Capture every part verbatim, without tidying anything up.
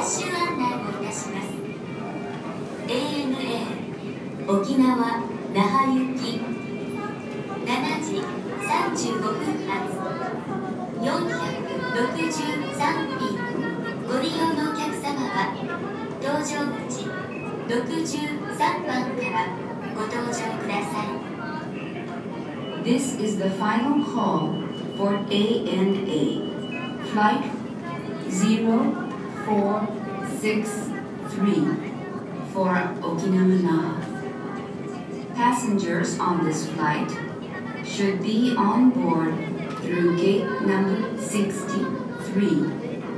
シュ案内をいたします。 エーエヌエー 沖縄那覇行きしちじさんじゅうごふん発よんひゃくろくじゅうさんびん、ご利用のお客様は搭乗口ろくじゅうさんばんからご搭乗ください。 This is the final call for A N A, flight zero four six three for Okinawa Naha. Passengers on this flight should be on board through gate number sixty-three.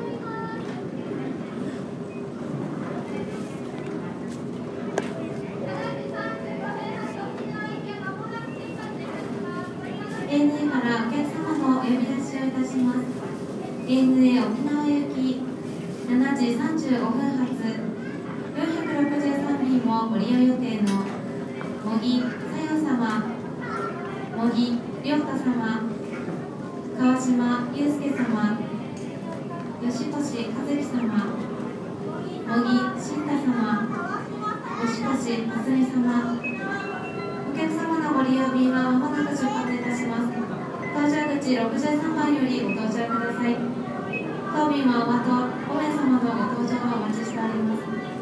エーエヌエー からお客様のお呼び出しをいたします。 エーエヌエー 沖縄行きしちじさんじゅうごふん発よんひゃくろくじゅうさんびんもご利用予定の茂木さよ様、茂木亮太様、川島祐介様、吉俊和樹様、茂木慎太様、吉俊あすみ様、お客様のご利用便はまもなく出発いたします。搭乗口ろくじゅうさんばんよりご搭乗ください。当便はおあとごめいさまのご搭乗をお待ちしております。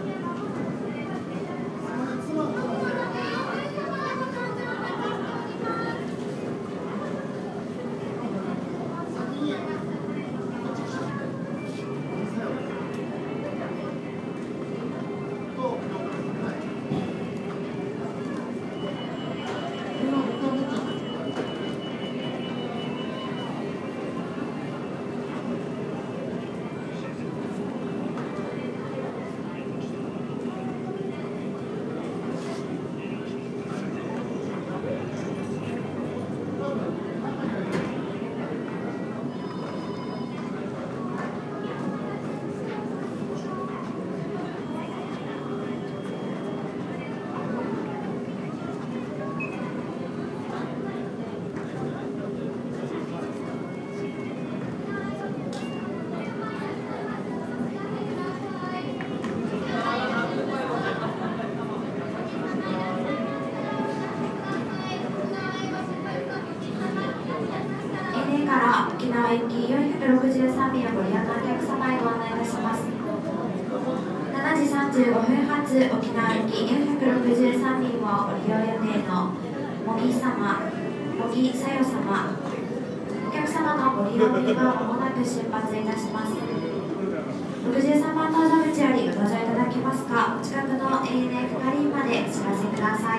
沖縄行きよんひゃくろくじゅうさんびんをご利用のお客様へご案内いたします。しちじさんじゅうごふん発沖縄行きよんひゃくろくじゅうさんびんをご利用予定の茂木様、茂木さよ様、お客様のご利用便はまもなく出発いたします。ろくじゅうさんばん搭乗口よりご搭乗いただけますか、お近くの エーエヌエー 係員までお知らせください。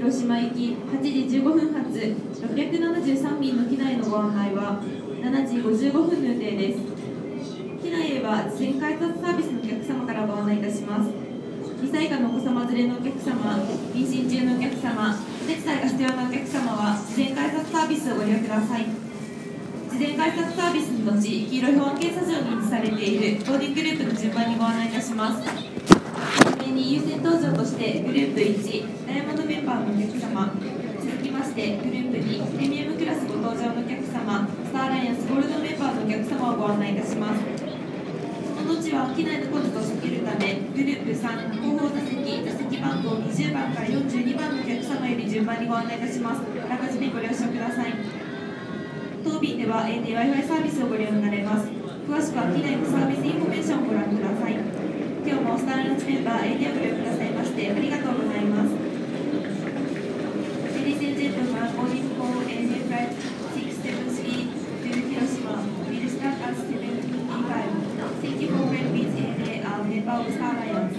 広島行きはちじじゅうごふん発ろっぴゃくななじゅうさん便の機内のご案内はしちじごじゅうごふんの予定です。機内へは事前改札サービスのお客様からご案内いたします。にさい以下のお子様連れのお客様、妊娠中のお客様、お手伝いが必要なお客様は事前改札サービスをご利用ください。事前改札サービスの後、黄色い保安検査場に位置されているボーディンググループの順番にご案内いたします。はじめに優先搭乗としてグループいち、ダイヤモンドメンバーのお客様、続きましてグループに、プレミアムクラスご搭乗のお客様、スターアライアンスゴールドメンバーのお客様をご案内いたします。その後は機内の混雑を避けるため、グループさん、後方座席、座席番号にじゅうばんからよんじゅうにばんのお客様より順番にご案内いたします。あらかじめご了承ください。当便では エーティーワイファイ サービスをご利用になれます。詳しくは機内のサービスインフォメーションをご覧ください。今日もスターランチメンバー エーティー をご利用くださいましてありがとうございます。Ladies and gentlemen, boarding forエーティー flight six seven three to Hiroshima will start at seven fifty-five. Thank you for flying with エーティー and member of Star Alliance.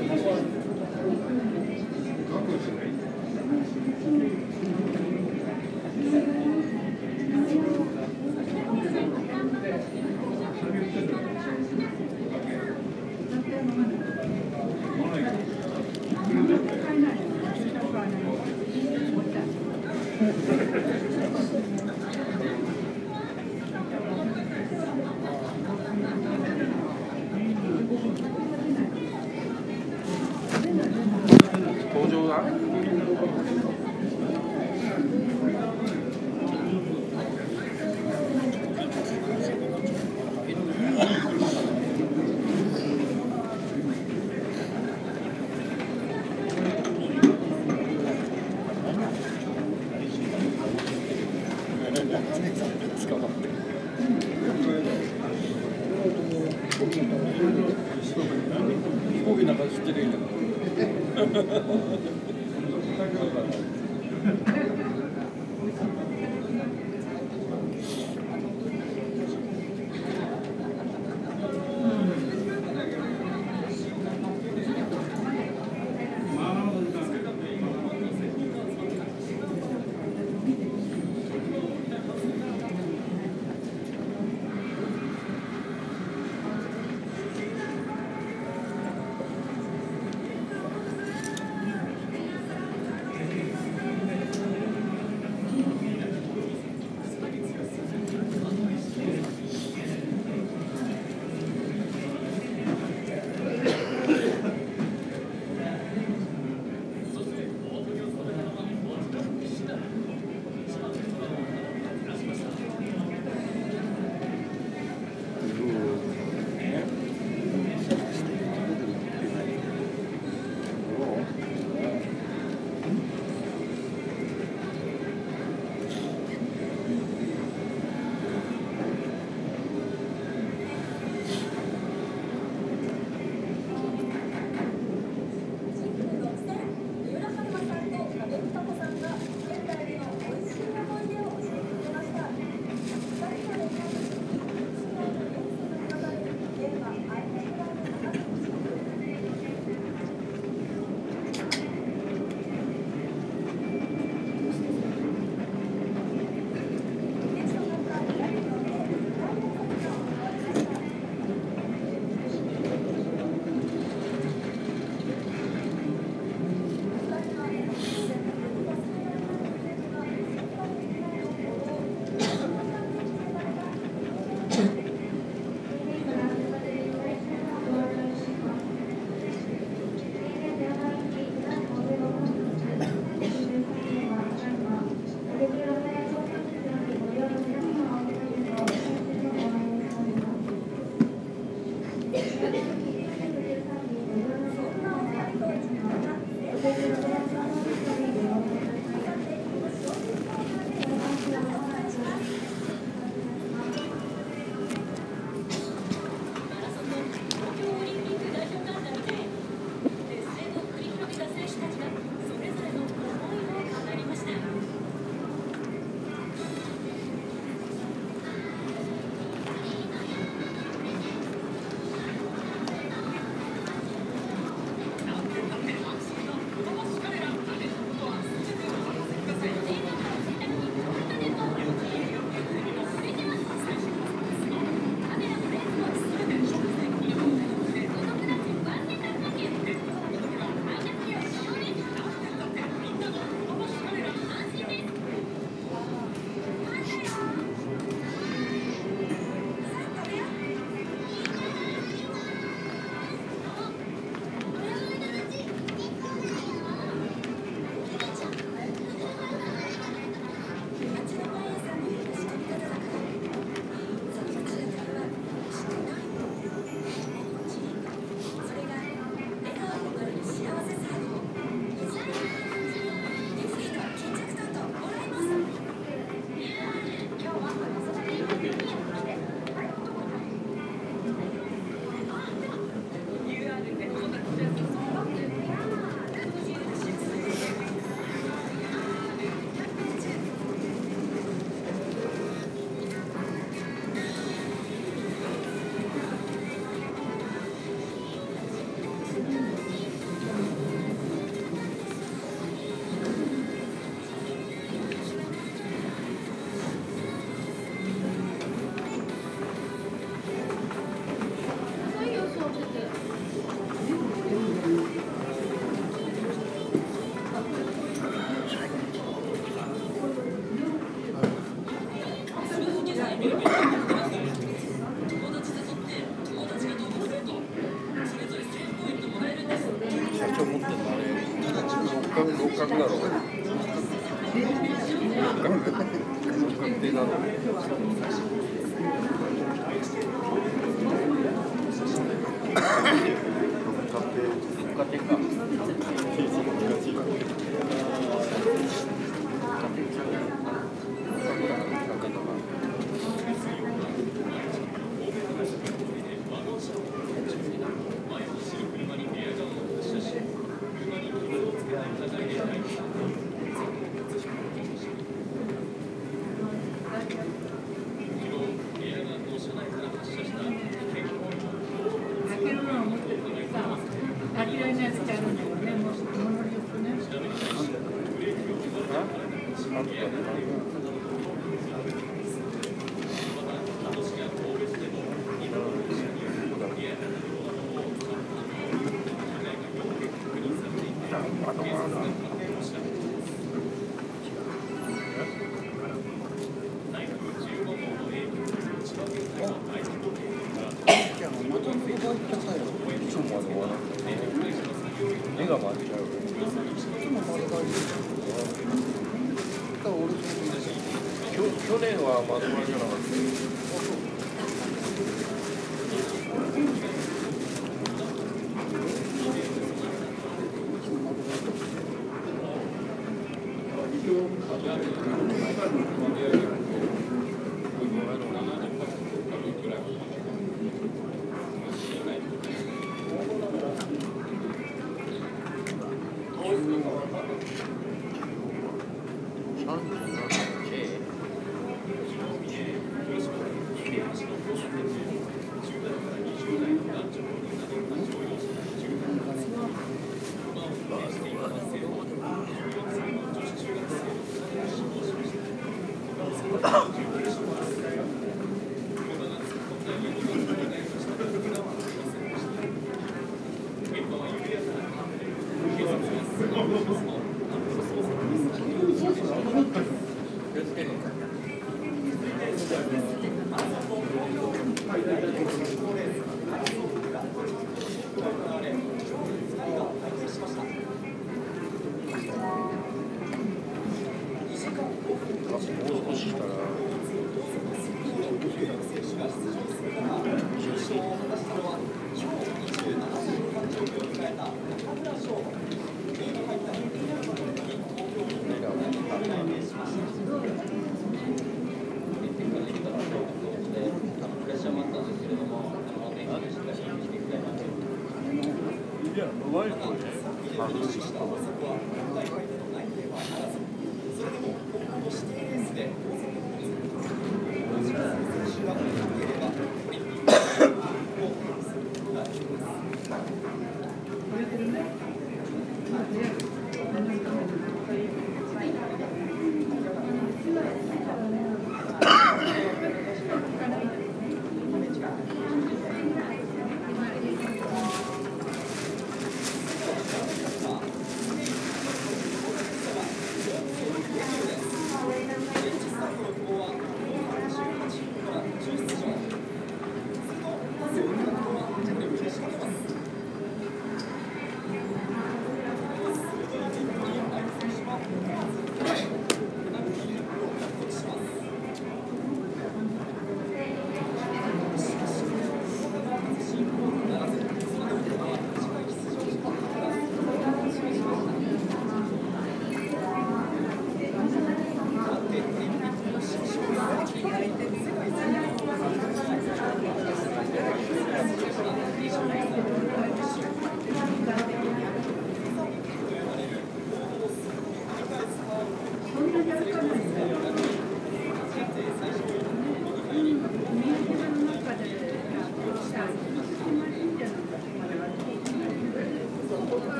「 そうだね。飛行機なんか知ってるんだ角六角だろう。六角六角亭だろう。六角亭か。絵が回っちゃう。去年はまとまりじゃなかった。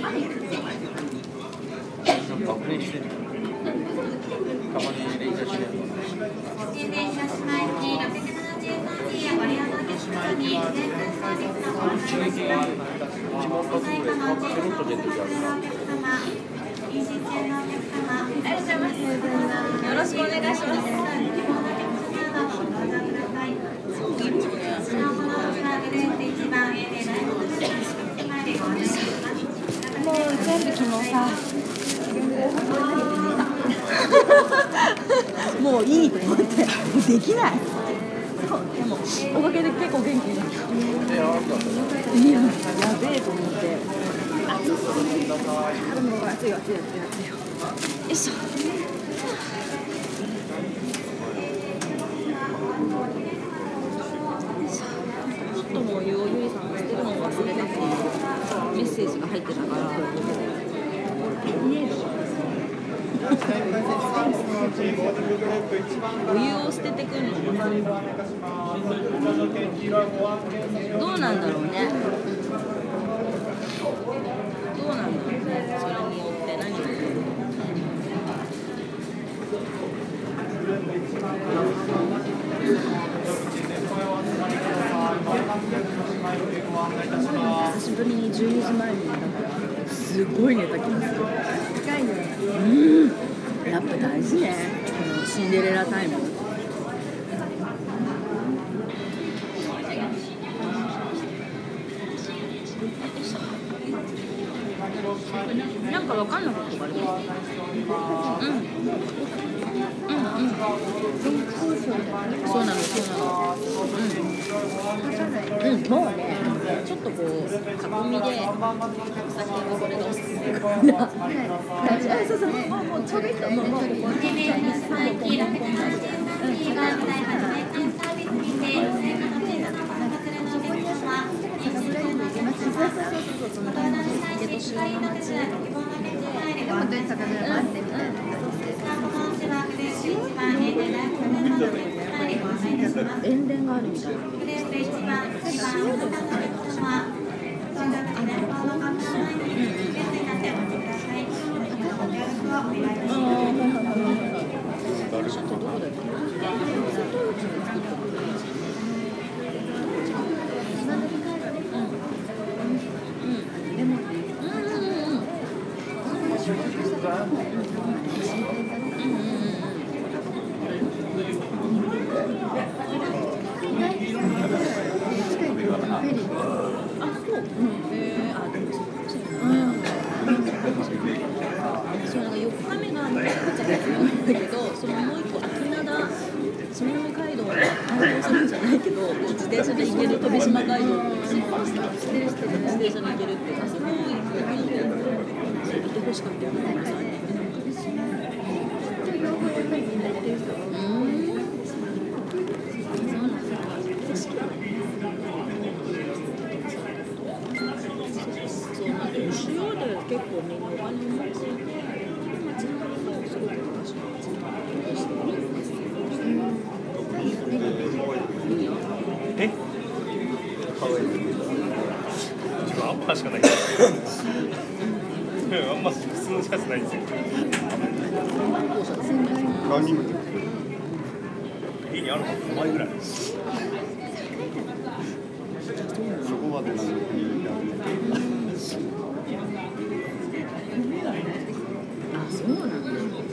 爆練してる。たまに練習してる。 広島行きろっぴゃくななじゅうさん便やご利用のお客様に全空サービスのご案内一撃、一問答ぐらい、ペロッと出てるやつ。 妊娠中のお客様、ありがとうございます。よろしくお願いします。希望のお客様をご登場ください。スマホの内側グループいちばん エーエー ライブの手前でご案内します。 もう全部昨日さもういいと思ってできないそうでもおかげで結構元気になったいややべえと思ってあでも熱い熱い熱い熱いよいしょちょっともうゆおゆいさんが捨てるのを忘れててメッセージが入ってたからお湯を捨ててくるのどうなんだろうねどうなんだろうねそれによって何が起こるの久しぶりにじゅうにじまえに寝たからすごい寝た気がする深いねうんやっぱ大事ねこのシンデレラタイムなんかわかんなかったからねうんうんうんそうなのそうなのうん、うん、もうねちょっとこう囲みでお酒はこれがおすすめかなはいそうそうもうもうちょうどいいと思うもうもうイメージのスイキーろっぴゃくななじゅうさん便がお台場の年間サービスにて追加の点数のご参加するのお客様妊娠中のお客様ご登壇に際し光の手伝いご希望のお客様へご案内しますスマホの内はグループいちばん エーエー ライブのメンバーのお客様へご案内いたします塩田があるみたいなグループいちばん、にばん、にばんのお客様到着時前方のカウンター前に列になってお待ちくださいご協力をお願いいたしますちょっとどこだっけそうなんかよっかめがめちゃくちゃ強いんだけどそのもう一個秋灘その街道を観光するんじゃないけど自転車で行ける飛島街道を知ってる知ってる自転車で行けるっていうかすごい行ってほしかったよね主要で結構みんなお金を持っていて、街中もすごく昔の街中をしているんですよ。 え？自分アンパーしかない。あんま普通のシャツないんですよ。ランニングって家にあるのごまいぐらい。そこまでなんで。 そうなんだ。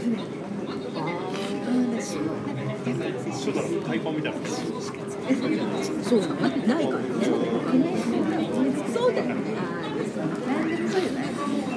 そうだろ、海パンみたいな。 そうなの？ないからね。そうだよね。そうじゃない。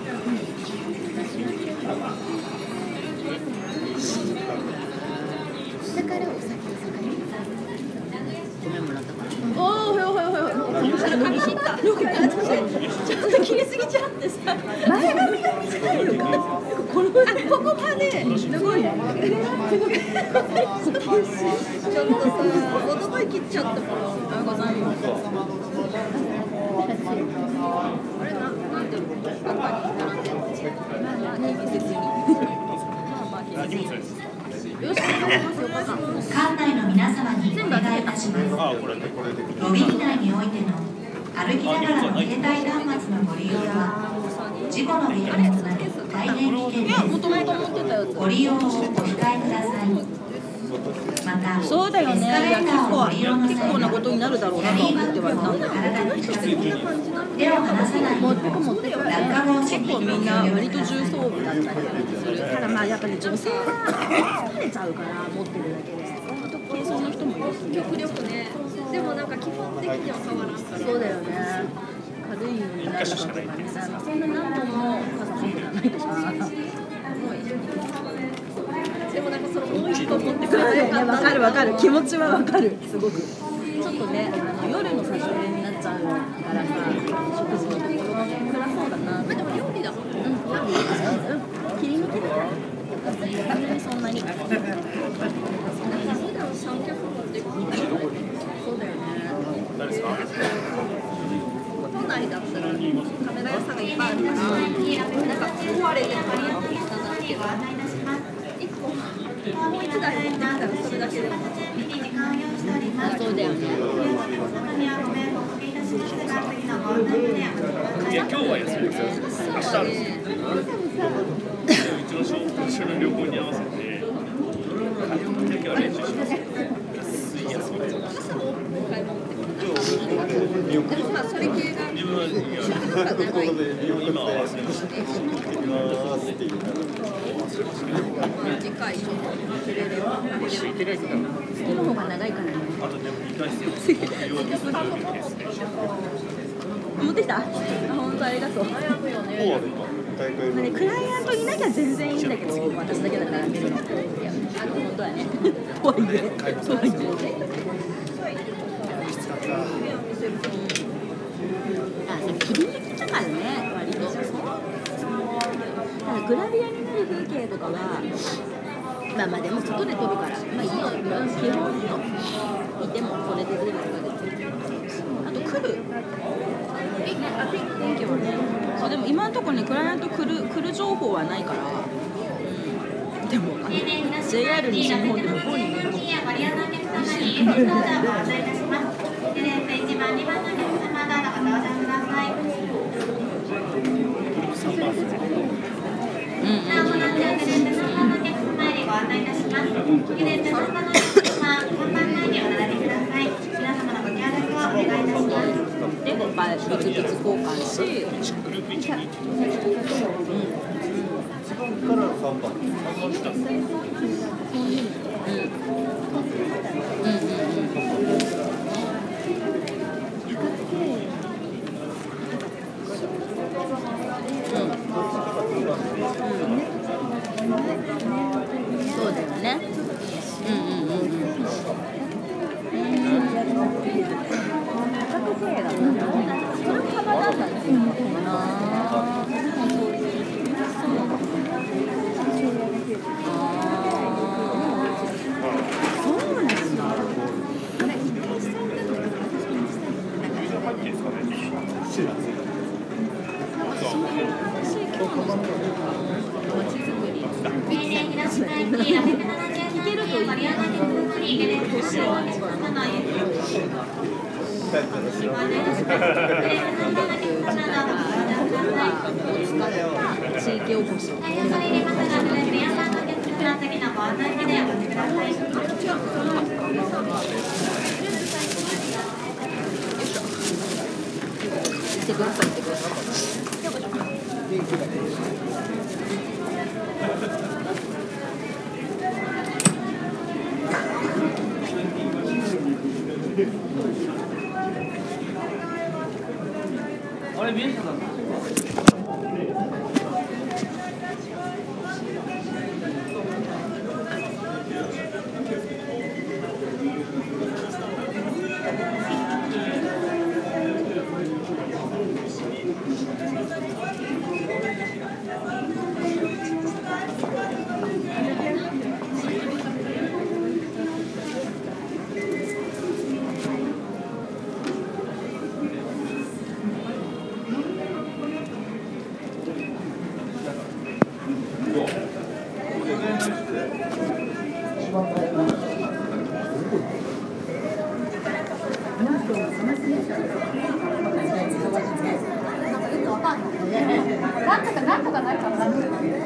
だからお酒お酒。米もらったから。おお、ほよほよほよ。髪切った。ちょっと切りすぎちゃってさ。前髪が短いのか。このここまですごいね。ちょっとさ、おととい切っちゃったから。あございます。あれな、なんていうの？中に並んでるの？何別に。 荷物です。 よし、 館内の皆様にお願いいたします。ロビー内においての歩きながらの携帯端末のご利用は事故の原因となる大変危険です。ご利用をお控えください。また、 そうだよね。いや結構結構なことになるだろうなと思ってはいたんだけど。 手を離さないように持ってくるね。結構みんな割と重装備だったりする。ただまあやっぱり女性は疲れちゃうから持ってるだけで。本当軽装の人もいるし。 極力ね。でもなんか基本的には変わらんから。 そうだよね。軽いのになるかとかね。そんな何本も傘持ってないとか。 でもなんかそのもう一個持ってくれそうだよね。わかるわかる。気持ちはわかる。すごく。ちょっとね、あの夜の差し入れになっちゃうからさ、食事のところが暗そうだな。 まあでも料理だもんね。 うん、切り抜けるから。そんなに。 普段三脚持ってくる。 そうだよね。 都内だったらカメラ屋さんがいっぱいあるから、なんか壊れてるからなんですけど、一個もう一台持ってきたらそれだけでも。 そうだよね。 いや今日は休みですよ。明日あるんですよ。うちの一緒の旅行に合わせて、今日は練習します。水休み。 でもまあそれ系が自分は今合わせました。 次回ちょっと切れれば。 今の方が長いからね。 あとでもにかいですよ。 持ってきた？あ、本当ありがとう。まあね、クライアントいなきゃ全然いいんだけど、私だけだから見るの。いや、あの本当はね。とはいえ、とはいえ。あ、それ切り抜きだからね、割と。だからグラビアになる風景とかは、まあまあでも外で撮るから、まあいいよ、基本のいてもこれで出るとかで。あと来る。天気はね。そうでも今のところね、クライアント来る来る情報はないから。うん、でもあの ジェイアール 西日本で向こうにね。で、まあ、ブツブツ交換し、そうだよね。うんうんうんうん。地域おこしを。してくださいってください。 あれ見えてたんだ。 なんとかないかな。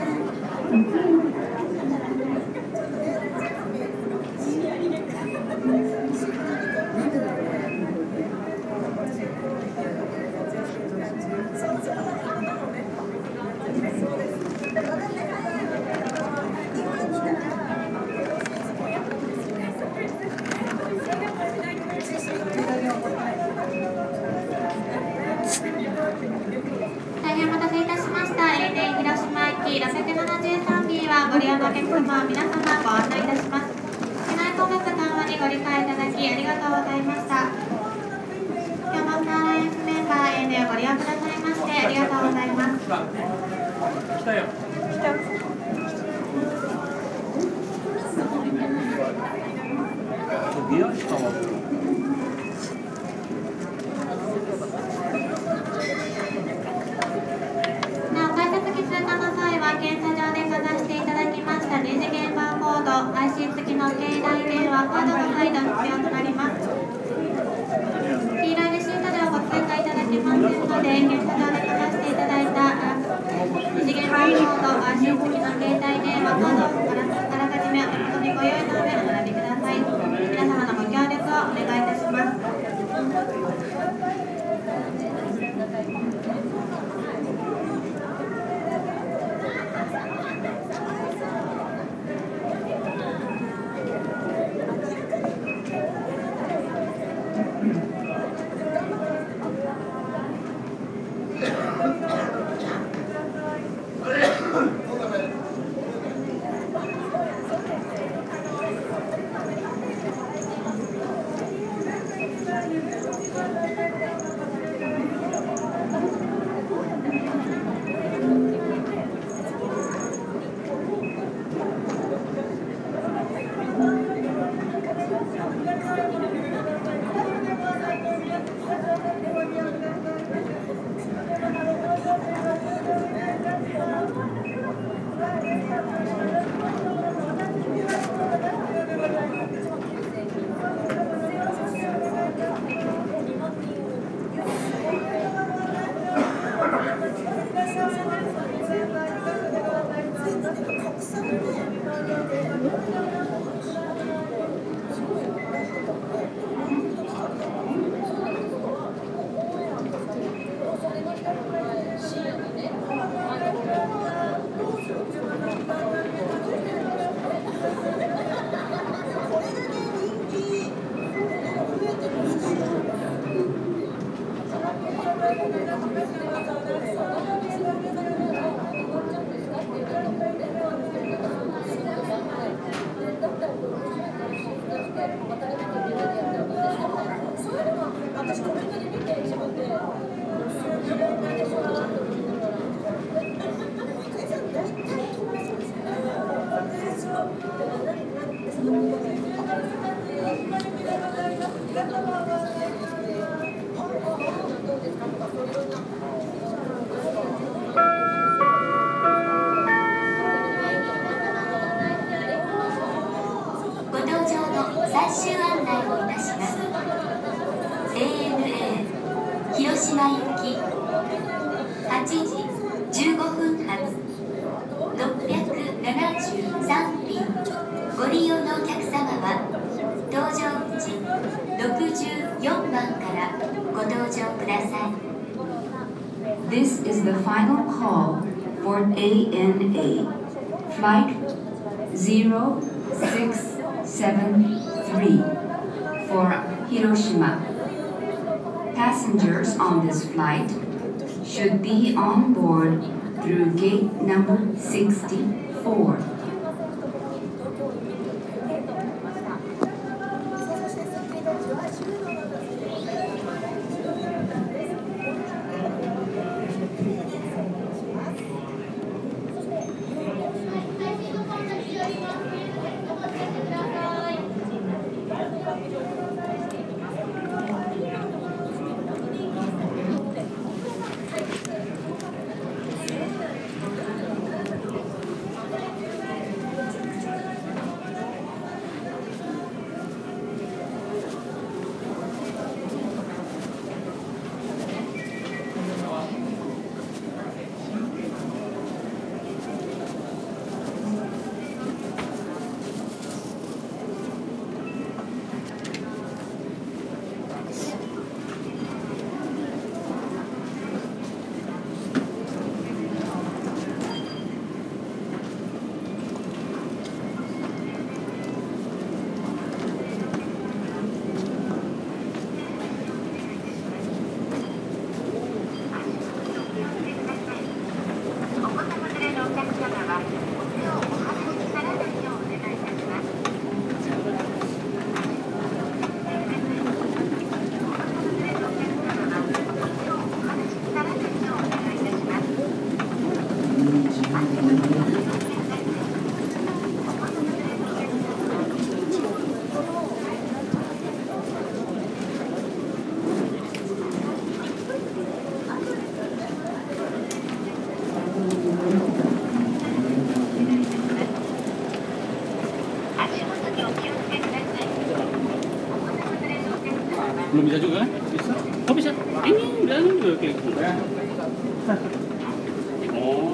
大変お待たせいたしました。エーテン広島行きろっぴゃくななじゅうさんびんはご利用のお客様、皆様ご案内いたします。機内混雑緩和にご理解いただきありがとうございました。今日もスターアライアンスメンバー エーエヌエー をご利用くださいましてありがとうございます。 来たよ。来た。宮下は。 検査場でかざしていただきました二次元バーコード、アイシー 付きの携帯電話、カードが再度必要となります。黄色いレシートでおご追加いただけませんので、検査場でかざしていただいた二次元バーコード、アイシー 付きの携帯電話、カードをあらかじめお手元にご用意の上お並びください。皆様のご協力をお願いいたします。 This is the final call for A N A, flight zero six seven three for Hiroshima. Passengers on this flight should be on board through gate number sixty-four. Belum bisa juga kan? Bisa. Oh bisa. Ini udah ini udah kayak gitu. Oh.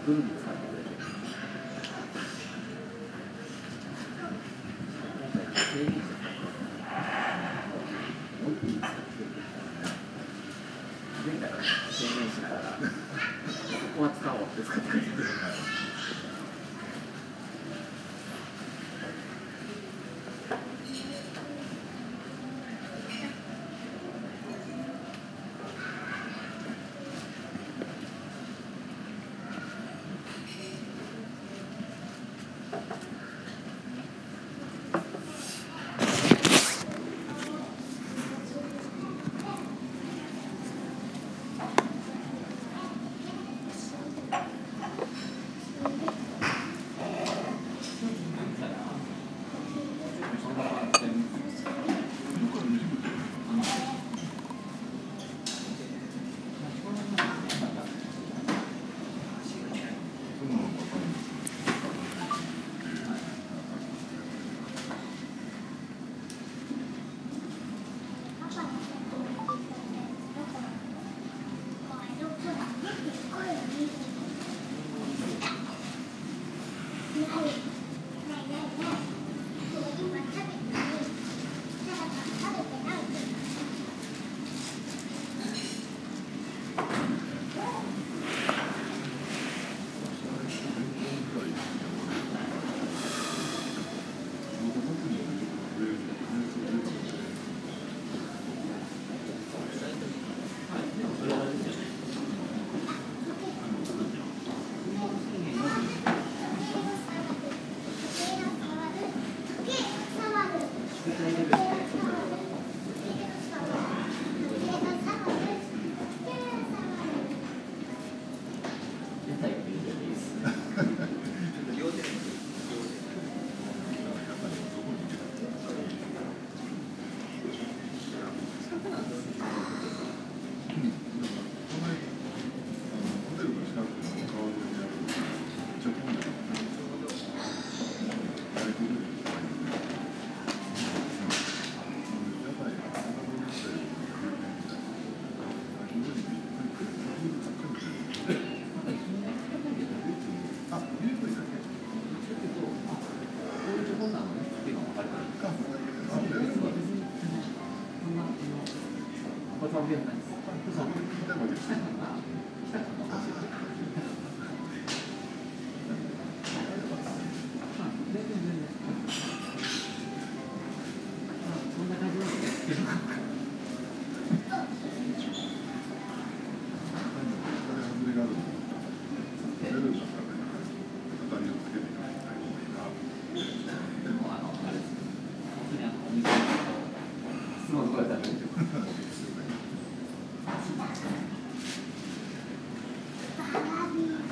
フルに使ってくれてる。整理者大きい使ってくれてる。前回は制限しながらここは使おうって使ってくれてる。 バービー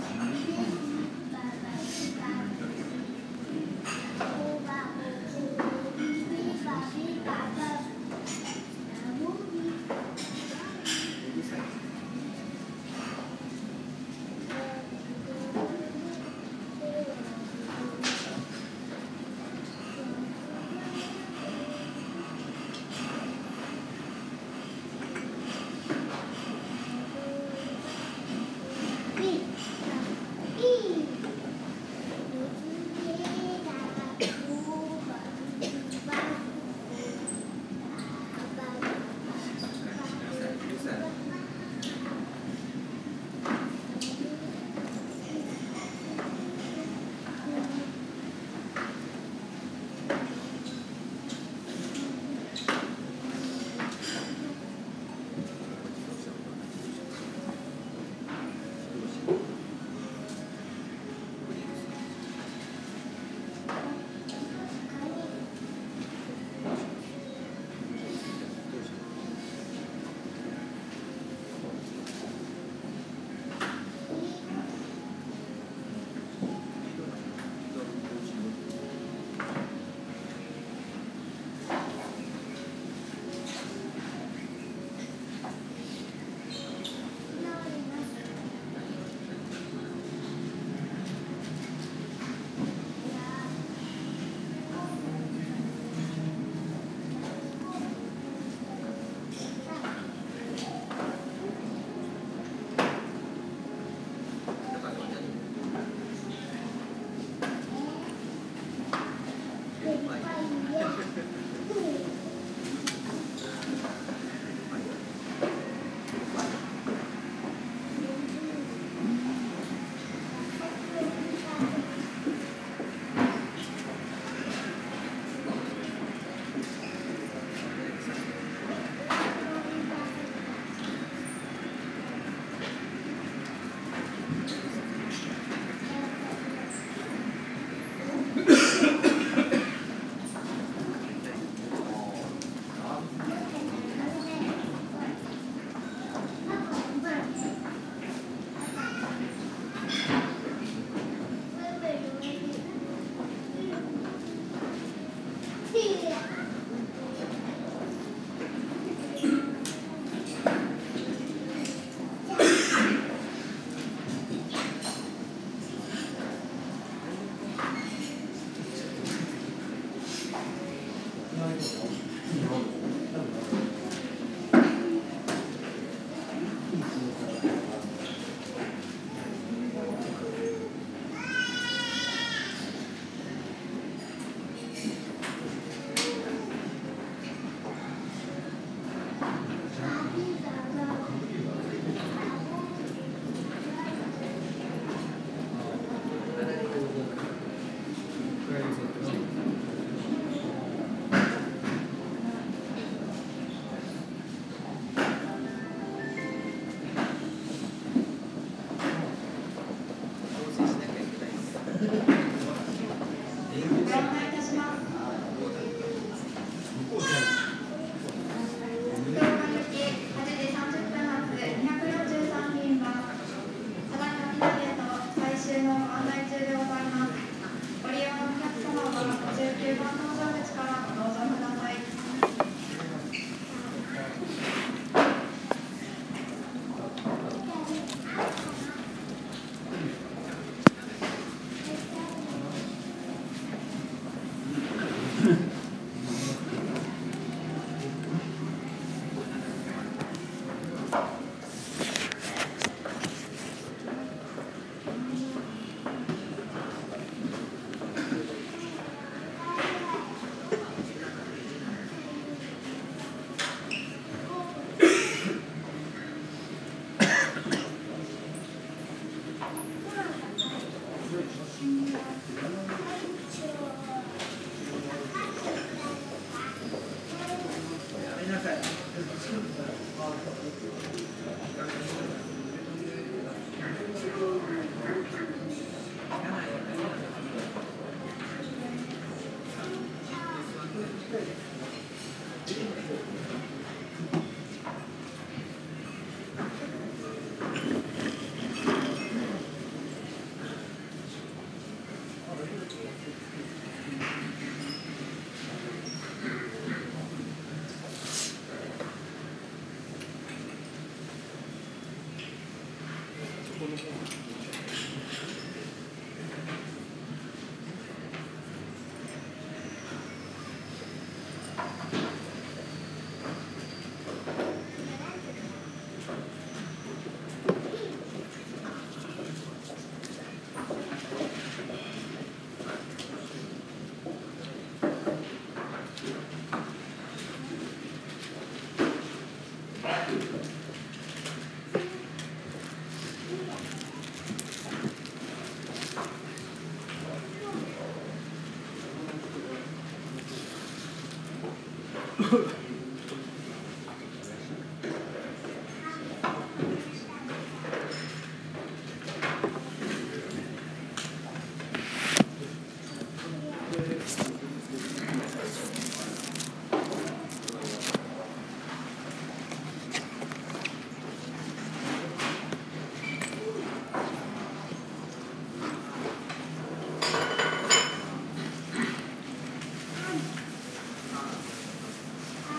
は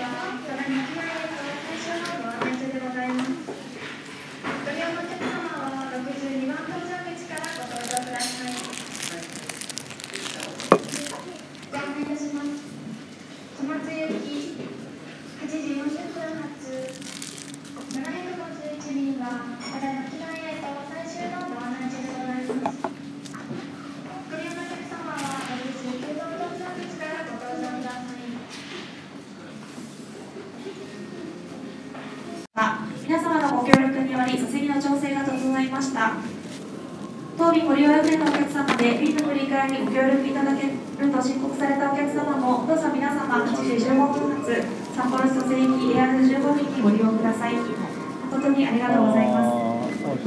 はただいま機内へと最終のご案内中でございます。ご利用のお客様はろくじゅうにばん搭乗口からご搭乗ください。ご案内いたします。小松行きはちじよんじゅっぷん発ななひゃくごじゅういち便はただいま機内へと最終のご案内中でございます。ご利用のお客様はろくじゅうきゅうばん搭乗口からご搭乗ください。 皆様のご協力により座席の調整が整いました。当便ご利用予定のお客様で便の振り替えにご協力いただけると申告されたお客様もどうぞ皆様はちじじゅうごふん発札幌千歳行き エーアールじゅうご 便にご利用ください。誠にありがとうございます。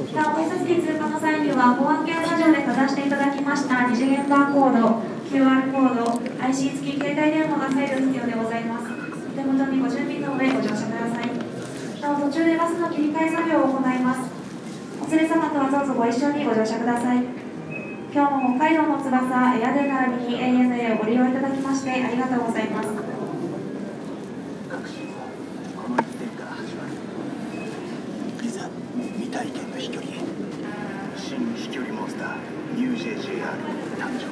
なお、改札機通過の際には保安検査場でかざしていただきました二次元バーコード、キューアール コード、アイシー 付き携帯電話が再度必要でございます。お手元にご準備の上ご乗車ください。なお、途中でバスの切り替え作業を行います。お連れ様とはどうぞご一緒にご乗車ください。今日も北海道の翼、エアデー並びに エーエヌエー をご利用いただきましてありがとうございます。 各シーズンこのいちねんから始まるいざ未体験の飛距離へ、新飛距離モンスター ユージェージェーアール 誕生。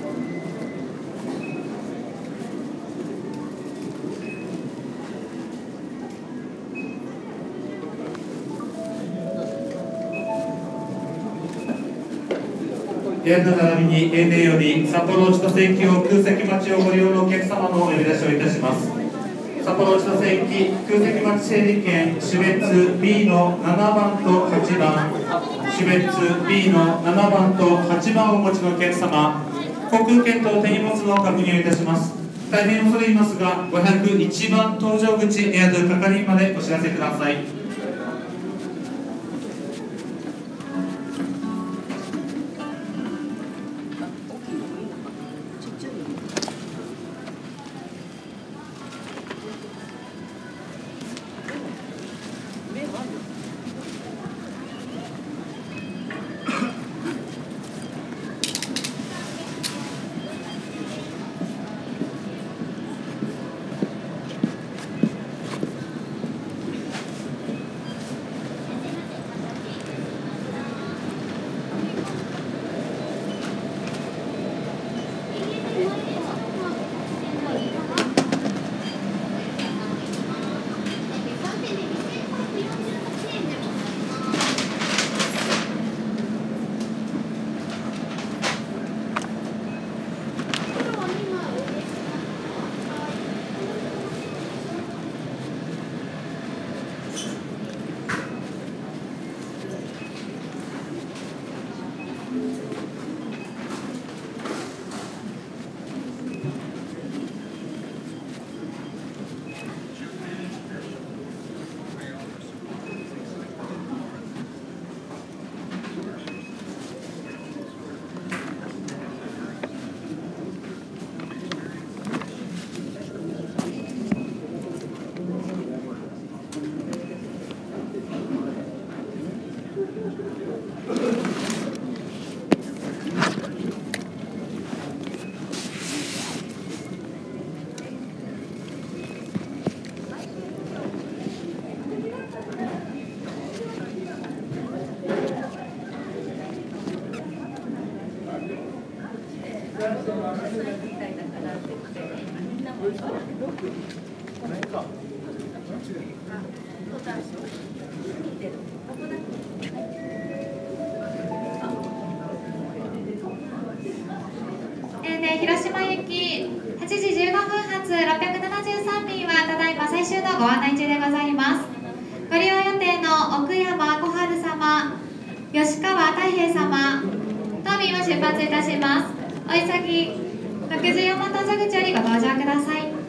エアー並びに エーエヌエー より札幌千歳行きを空席待ちをご利用のお客様のお呼び出しをいたします。札幌千歳行き空席待ち整理券種別 ビー のななばんとはちばん、種別 ビー のななばんとはちばんをお持ちのお客様、航空券と手荷物の確認をいたします。大変恐れ入りますがごひゃくいちばん搭乗口エアドゥ係員までお知らせください。 広島行きはちじじゅうごふん発ろっぴゃくななじゅうさん便はただいま最終のご案内中でございます。ご利用予定の奥山小春様、吉川太平様、当便は出発いたします。お急ぎろくじゅうよんばん搭乗口よりご搭乗ください。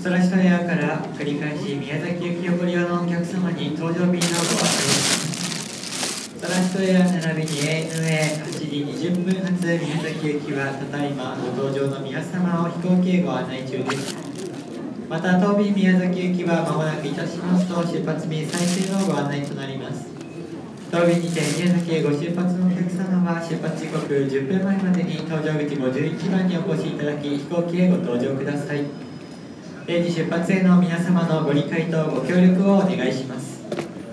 ソラシトエアから繰り返し宮崎行きをご利用のお客様に搭乗便のご案内です。ソラシトエア並びに エーエヌエーはちじにじゅっぷん発宮崎行きはただいまご搭乗の皆様を飛行機へご案内中です。また当便宮崎行きは間もなくいたしますと出発便最終のご案内となります。当便にて宮崎へご出発のお客様は出発時刻じゅっぷんまえまでに搭乗口ごじゅういちばんにお越しいただき飛行機へご搭乗ください。定時出発への皆様のご理解とご協力をお願いします。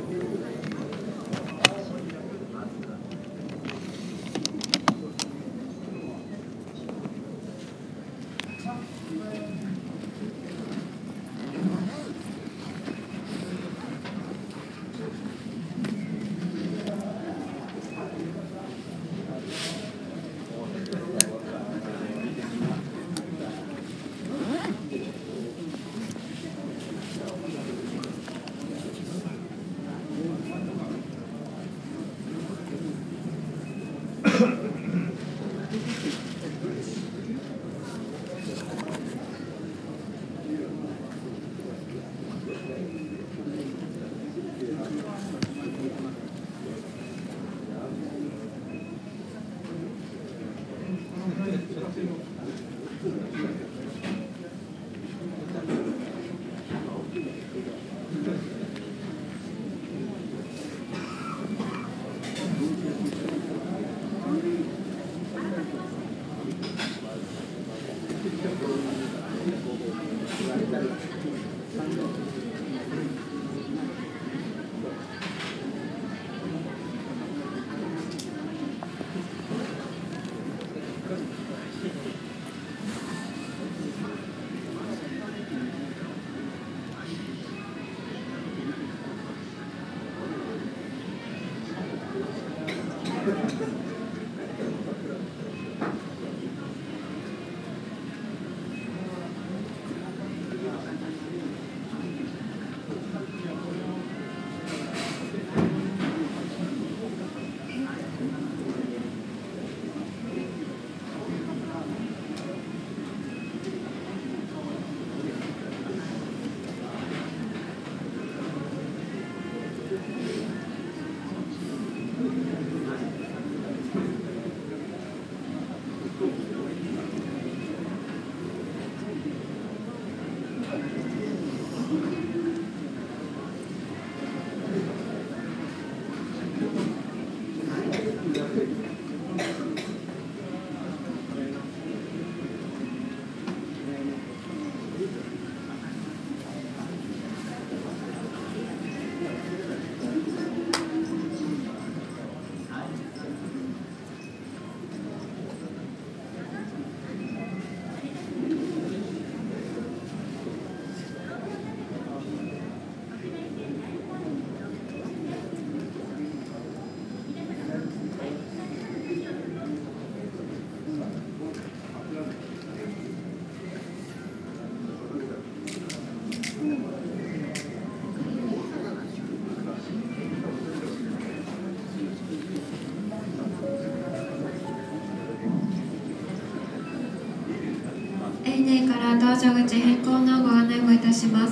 搭乗口変更のご案内をいたします。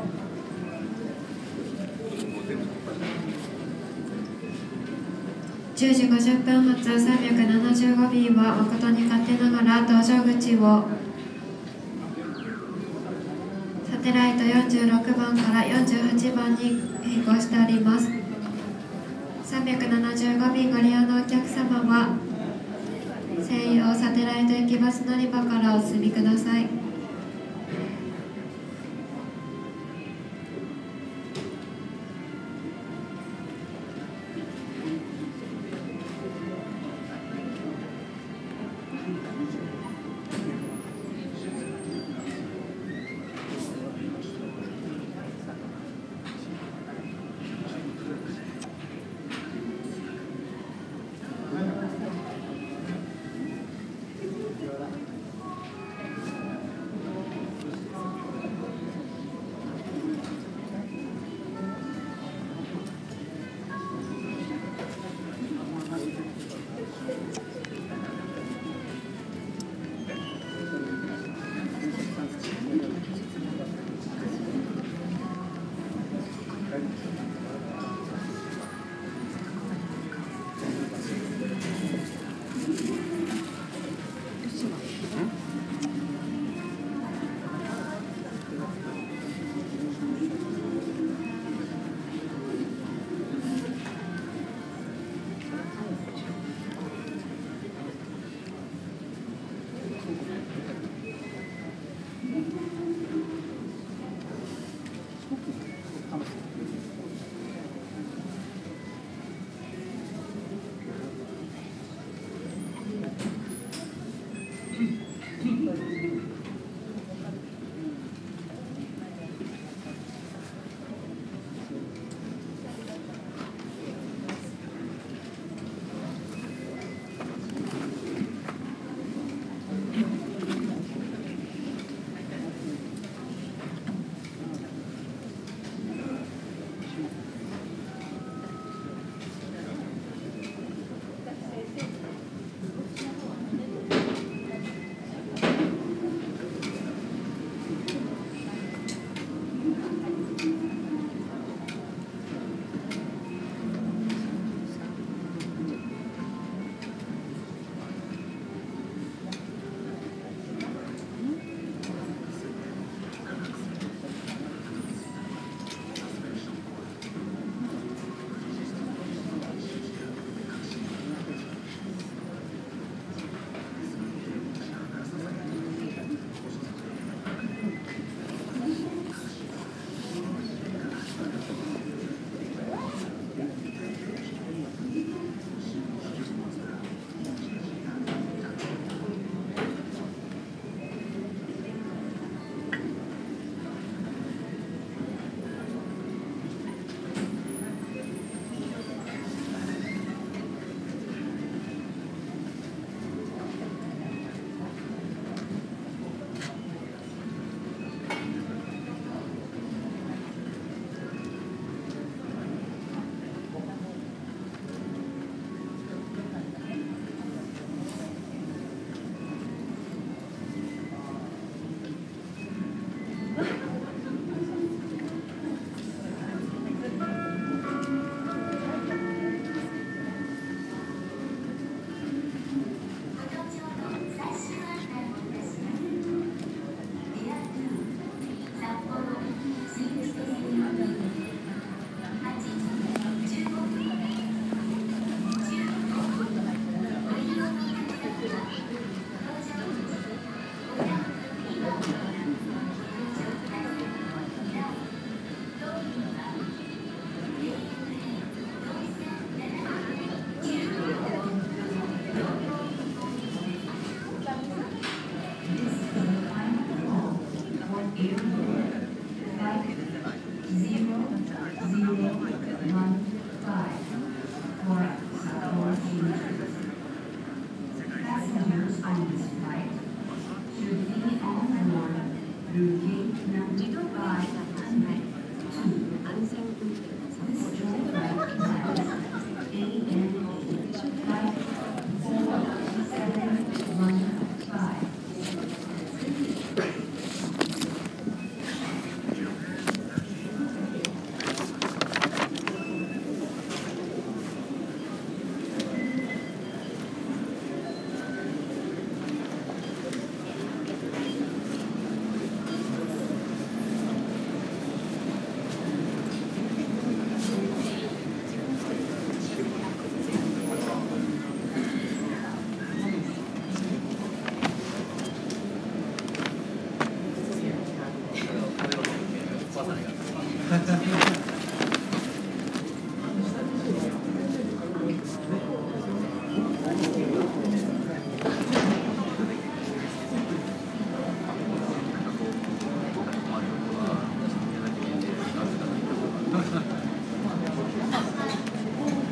じゅうじごじゅっぷん発さんびゃくななじゅうご便は誠に勝手ながら搭乗口をサテライトよんじゅうろくばんからよんじゅうはちばんに変更しております。さんびゃくななじゅうご便ご利用のお客様は専用サテライト駅バス乗り場からお進みください。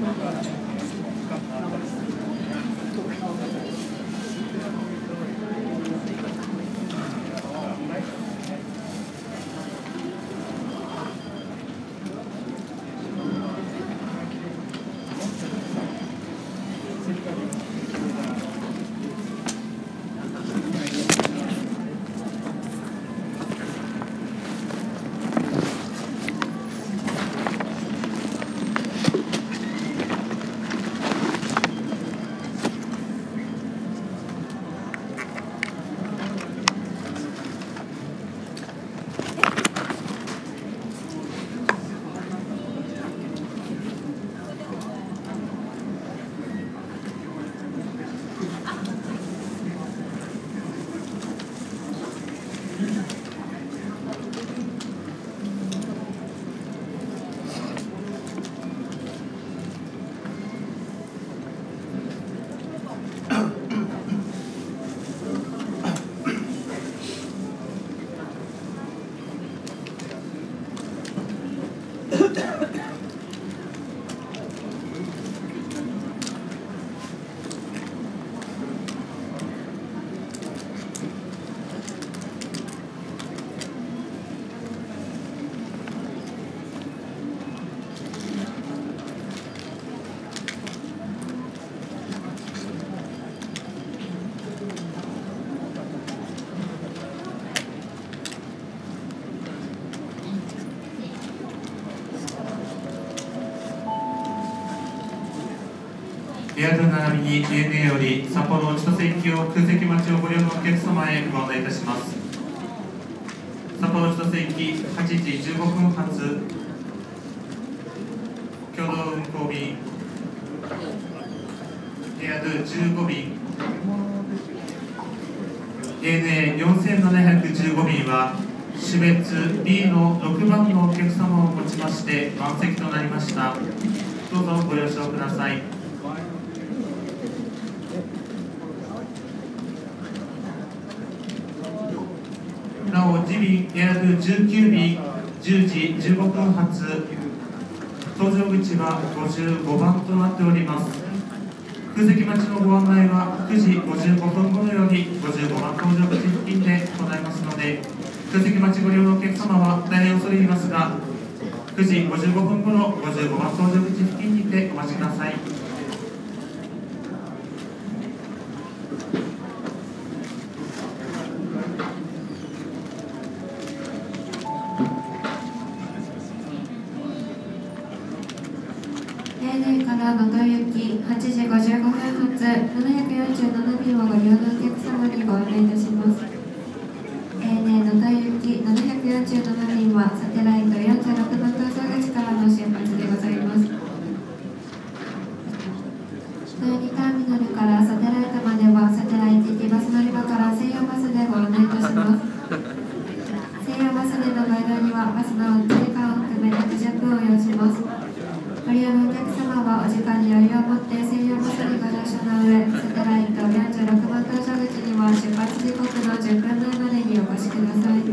エアル並びに エーエヌエー より札幌千歳行きを空席待ちをご利用のお客様へご案内いたします。札幌千歳行きはちじじゅうごふん発共同運行便エアルじゅうご便 エーエヌエーよんせんななひゃくじゅうご 便は種別 ビー のろくばんのお客様をもちまして満席となりました。どうぞご了承ください。なお、次便エアルじゅうきゅう便じゅうじじゅうごふん発搭乗口はごじゅうごばんとなっております。空席待ちのご案内はくじごじゅうごふん頃よりごじゅうごばん搭乗口付近で行いますので、空席待ちご利用のお客様は大変恐れ入りますが、くじごじゅうごふん頃ごじゅうごばん搭乗口付近にてお待ちください。 エーエヌエー から能登行きはちじごじゅうごふん発ななひゃくよんじゅうなな便をご利用のお客様にご案内いたします。エーエヌエー 能登行きななひゃくよんじゅうなな便はサテライトよんじゅうろくばん搭乗口からの出発でございます。だいにターミナルからサテライトまではサテライト行きバス乗り場から専用バスでご案内いたします。専用バスでのご移動にはバスの運転時間を含めろくじゅっぷんを要します。ご利用のお客様はお時間に余裕を持って専用バスにご乗車の上、サテライトよんじゅうろくばん搭乗口には出発時刻のじゅっぷんまえまでにお越しください。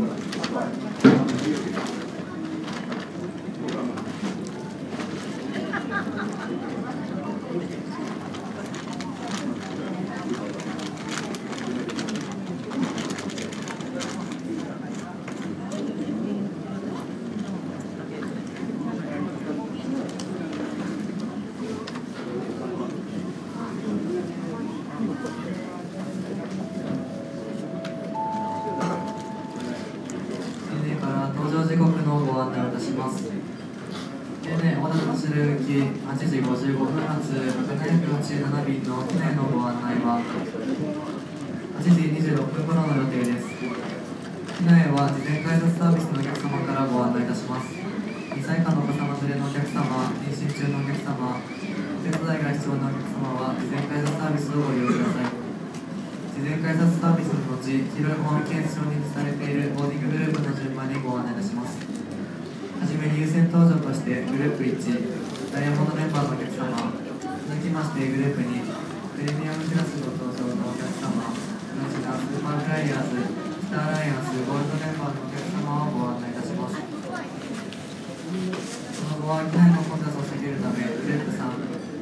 搭乗時刻のご案内をいたします。エーエヌエー 小田走る行きはちじごじゅうごふん発ななひゃくよんじゅうなな便の機内のご案内ははちじにじゅうろっぷん頃の予定です。機内は事前改札サービスのお客様からご案内いたします。にさい以下のお子様連れのお客様、妊娠中のお客様、お手伝いが必要なお客様は事前改札サービスをご利用ください。事前改札サービスの後、黄色い保安検証に記されているボーディンググループの順番にご案内いたします。はじめに優先搭乗としてグループいち、ダイヤモンドメンバーのお客様、続きましてグループに、プレミアムクラスご搭乗のお客様、同じなスーパーフライヤーズ、スターアライアンス、ゴールドメンバーのお客様をご案内いたします。その後は機内の混雑を避けるため、グループさん、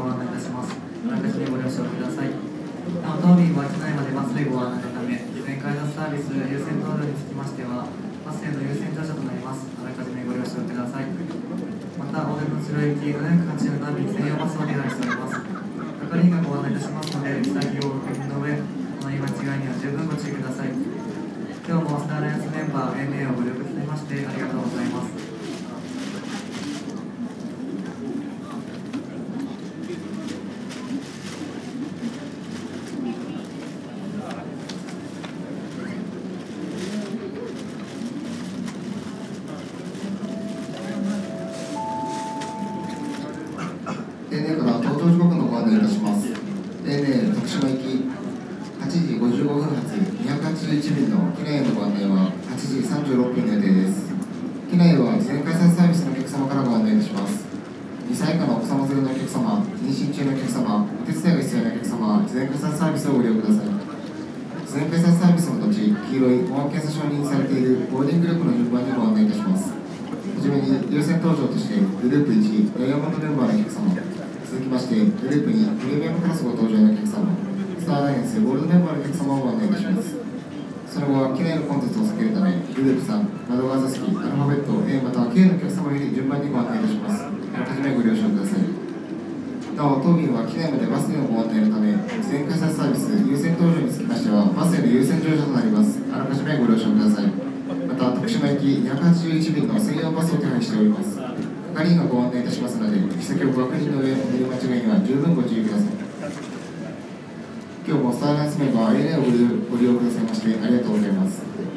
ご案内いたします。あらかじめご了承ください。なお当便は機内までバスでご案内のため、事前改札サービス優先搭乗につきましてはバスへの優先乗車となります。あらかじめご了承ください。またお出の城行きななひゃくはちじゅうなな便専用バスを手配しております。係員がご案内いたしますので、行き先をご確認の上、お乗り間違いには十分ご注意ください。今日もスターアライアンスメンバー エーエヌエー をご了承いただきましてありがとうございます。 エーエヌエー から搭乗時刻のご案内いたします。 エーエヌエー 徳島行きはちじごじゅうごふん発にひゃくはちじゅういち便の機内へのご案内ははちじさんじゅうろっぷんの予定です。機内は事前改札サービスのお客様からご案内いたします。にさい以下のお子様連れのお客様、妊娠中のお客様、お手伝いが必要なお客様は事前改札サービスをご利用ください。事前改札サービスの後、黄色い保安検査証に印されているボーディングループの順番にご案内いたします。はじめに優先搭乗としてグループいちダイヤモンドメンバーのお客様、続きましてグループにプレミアムクラスご搭乗のお客様、スターアライアンスゴールドメンバーのお客様をご案内いたします。その後は機内の混雑を避けるため、グループさん、窓側座席、アルファベット エー または ケー のお客様より順番にご案内いたします。あらかじめご了承ください。なお、当便は機内までバスでのご案内のため、事前改札サービス優先搭乗につきましては、バスへの優先乗車となります。あらかじめご了承ください。また、徳島行きにひゃくはちじゅういち便の専用バスを手配しております。係員がご案内いたしますので、行き先をご確認の上、お乗り間違いには十分ご注意ください。今日もスターアライアンスメンバー エーエヌエー をご利用ご利用くださいましてありがとうございます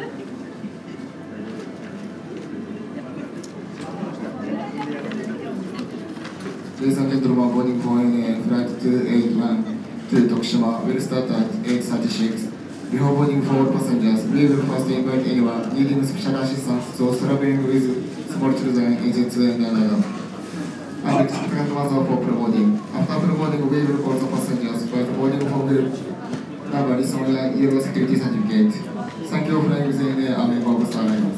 。Ladies and gentlemen, boarding for エーエヌエーFlight two eighty-one to Tokushima will start at eight thirty-six. Before boarding for all passengers, we will first invite anyone needing special assistance, those traveling with small children, agents, and another. And expectant mother for pre-boarding. After pre-boarding, we will call the passengers by the boarding for group number is on the yellow security certificate. Thank you for flying with A N A, a member of Star Alliance.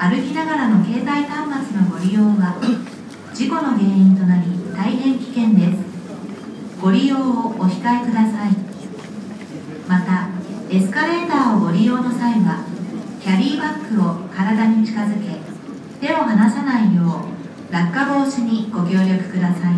歩きながらの携帯端末のご利用は事故の原因となり大変危険です。ご利用をお控えください。またエスカレーターをご利用の際はキャリーバッグを体に近づけ手を離さないよう落下防止にご協力ください。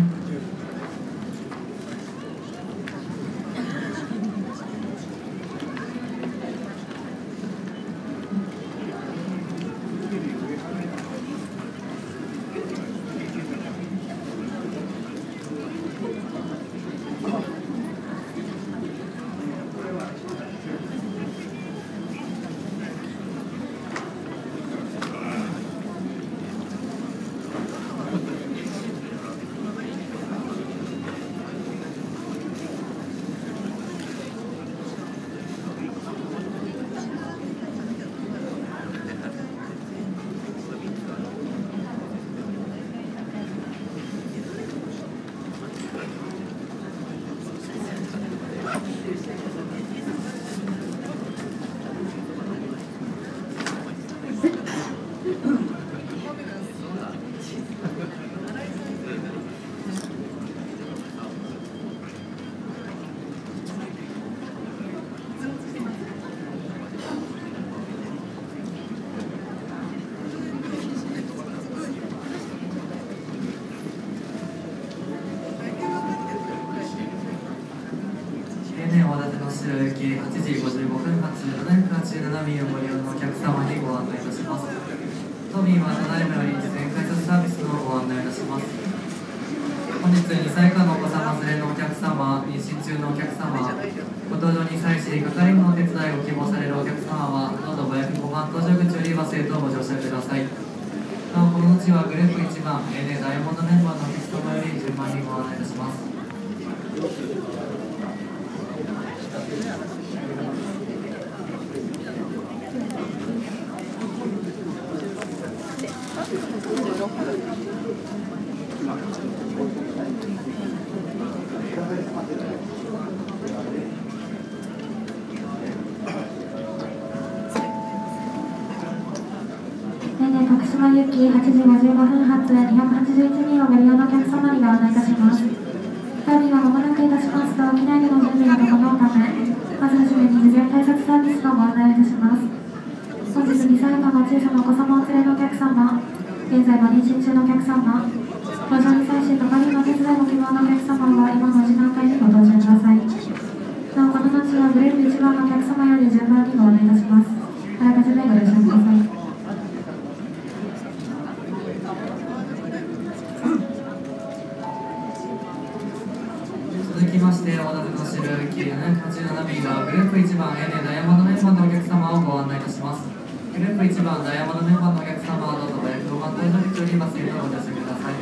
はちじごじゅうごふん発ななひゃくはちじゅうなな便をご利用のお客様にご案内いたします。当便はただいまより事前改札サービスのご案内いたします。本日にさい以下のお子様連れのお客様、妊娠中のお客様、ご搭乗に際し係員のお手伝いを希望されるお客様はどうぞご予約ご番搭乗口よりバスへとご乗車ください。なおこの後はグループいちばん エーエヌエー ダイヤモンドメンバーのお客様より順番にご案内いたします。 徳島行きはちじごじゅうごふん発にひゃくはちじゅういち便をご利用のお客様にご案内いたします。当便はまもなくいたしますと機内での準備が整うため、まずはじめに事前改札サービスのご案内をいたします。本日にさい以下の小さなお子様を連れのお客様、現在も妊娠中のお客様、搭乗に際し係員のお手伝いご希望のお客様は今の時間帯にご搭乗ください。なおこの後はグループいちばんのお客様より順番にご案内いたします。あらかじめご了承ください。 続きまして、お待たせの白行きななひゃくはちじゅうなな便がグループいちばん エーエヌエー ダイヤモンドメンバーのお客様をご案内いたします。グループいちばんダイヤモンドメンバーのお客様はどうぞご予約ご番搭乗口よりバスへとご乗車ください。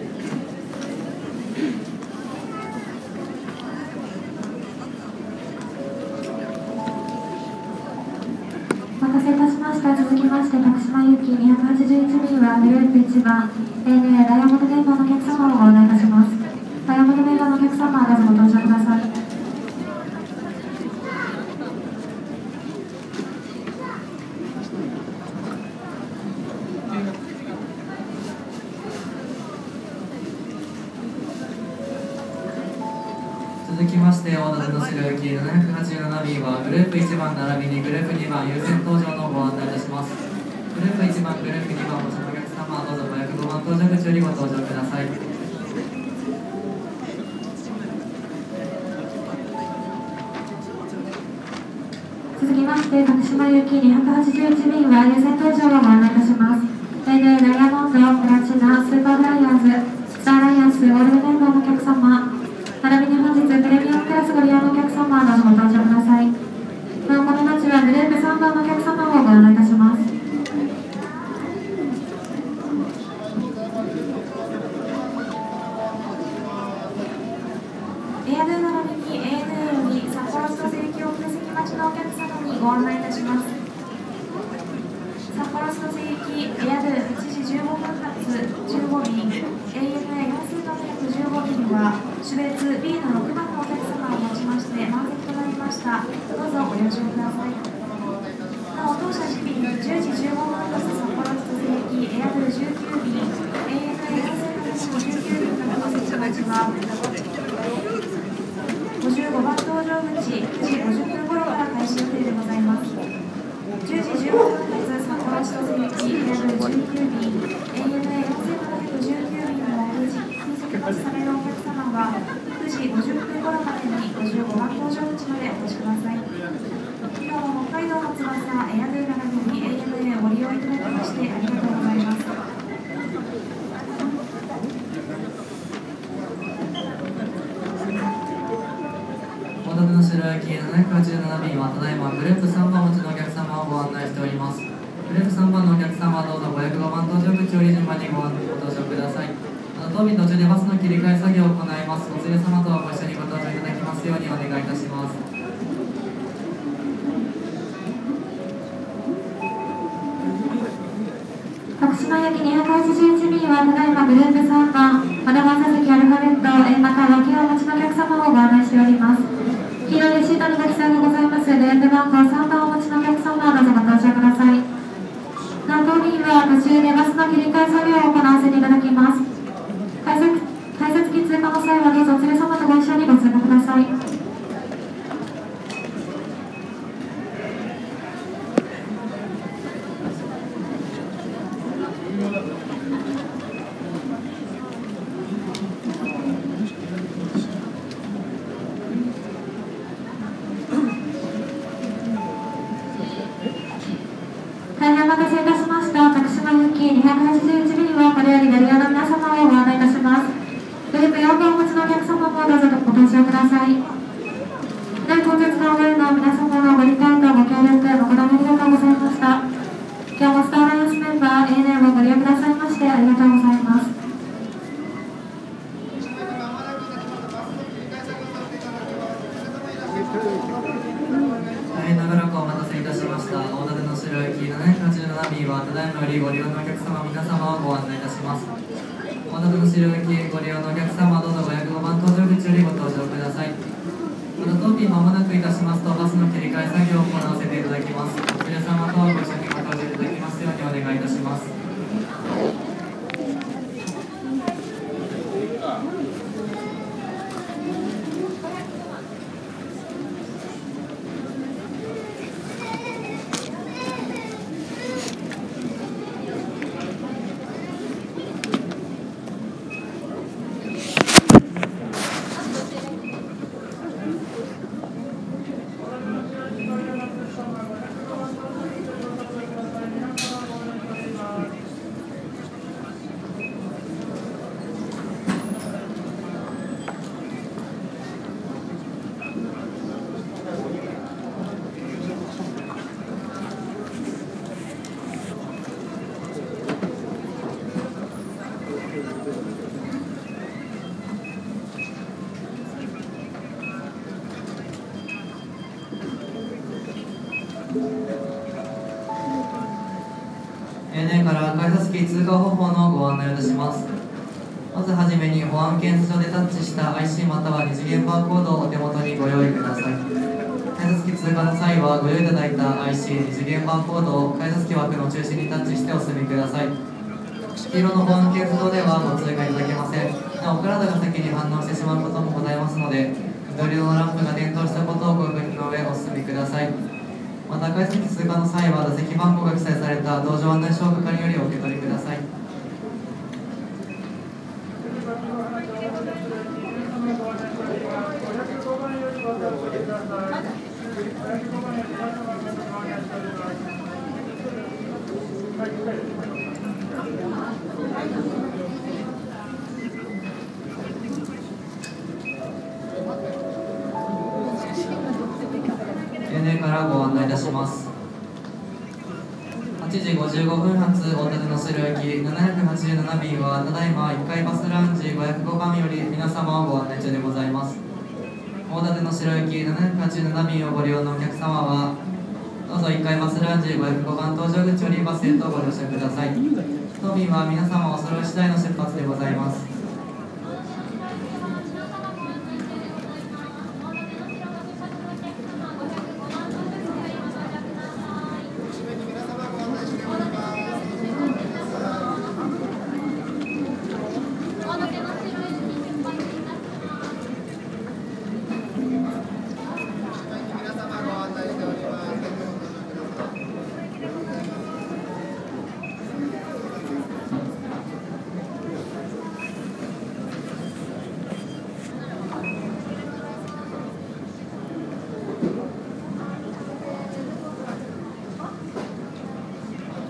お待たせいたしました。続きまして徳島行きにひゃくはちじゅういち便はグループいちばん エーエヌエー ダイヤモンドメンバーのお客様をご案内いたします。ダイヤモンドメンバーのお客様はどうぞご搭乗ください。 続きまして、大館の白行きななひゃくはちじゅうなな便はグループいちばん並びにグループにばん優先搭乗のご案内いたします。グループいちばん、グループにばんお持ちのお客様はどうぞご予約ご番搭乗口よりご搭乗ください。 続きまして徳島行きにひゃくはちじゅういち便は優先搭乗をご案内いたします。 エーエヌエー ダイヤモンド、プラチナ、スーパーフライヤーズ、スターアライアンス、オールドメンバーのお客様、並びに本日プレミアムクラスご利用のお客様はどうぞご搭乗ください。なおこの後はグループさんばんのお客様をご案内いたします。エアドゥ並びに エーエヌエー より札幌千歳行きを空席待ちのお客様にご案内いたします。札幌千歳行きエアドゥはちじじゅうごふん発じゅうご便 エーエヌエーよん数のひゃくじゅうご便は種別 ビー のろくばんのお客様をもちまして満席となりました。どうぞご了承ください。なお当社時便じゅうじじゅうごふん発札幌千歳じゅうきゅうびん エーエヌエー ごじゅうきゅうびんのごじはごじゅうごばん搭乗口くじごじゅっぷん頃から開始予定でございます。じゅうじじゅうごふん発札幌千歳行きエアブじゅうきゅうびん エーエヌエーよんせんななひゃくじゅうきゅう 便の空席待ちされるお客様はくじごじゅっぷん頃までにごじゅうごばん搭乗口までお越しください。今日は北海道の翼エアデイ並びに エーエヌエー をご利用いただきましてありがとうございます。 大館の白行きななひゃくはちじゅうなな便はただいまグループさんばんお持ちのお客様をご案内しております。グループさんばんのお客様はどうぞごひゃくごばん搭乗口より順番にごご搭乗ください。あの当便途中でバスの切り替え作業を行います。お連れ様とはご一緒にご搭乗いただきますようにお願いいたします。 徳島行きにひゃくはちじゅういち便はただいまグループさんばん和田正関アルファベット円または脇をお持ちのお客様をご案内しております。黄色いレシートにご記載がございますループ番号さんばんをお持ちのお客様はどうぞご搭乗ください。なお当便は途中でバスの切り替え作業を行わせていただきます。改札改札機通過の際はどうぞお連れ様とご一緒にご通過ください。大変お待たせいたしました。徳島行きにひゃくはちじゅういち便はこれよりご利用の皆様をご案内いたします。グループよんばんお持ちのお客様もどうぞご搭乗ください。大混雑の上の皆様のご理解とご協力誠にありがとうございました。今日もスターアライアンスメンバー エーエヌエー をご利用くださいましてありがとうございます。 大変長らくお待たせいたしました。大館の白行きななひゃくはちじゅうなな便はただいまよりご利用のお客様皆様をご案内いたします。大館の白行きご利用のお客様はどうぞごひゃくごばん搭乗口よりご搭乗ください。また当便間もなくいたしますとバスの切り替え作業を行わせていただきます。お連れ様とご一緒にご搭乗いただきますようにお願いいたします。エーエヌエー から改札機通過方法のご案内をいたします。まずはじめに保安検査場でタッチした アイシー または二次元バーコードをお手元にご用意ください。改札機通過の際はご用意いただいた アイシー 二次元バーコードを改札機枠の中心にタッチしてお進みください。黄色の保安検査場ではご通過いただけません。なおお体が先に反応してしまうこともございますので、緑色のランプが点灯したことをご確認の上お進みください。また改札機通過の際は座席番号が記載された同乗案内書を係よりお受け取りください。エーエヌエー からご案内いたします。はちじごじゅうごふん発大館の白行きななひゃくはちじゅうなな便はただいまいっかいバスラウンジごひゃくごばんより皆様をご案内中でございます。大館の白行きななひゃくはちじゅうなな便をご利用のお客様はどうぞいっかいバスラウンジごひゃくごばん搭乗口よりバスへとご乗車ください。当便は皆様お揃い次第の出発でございます。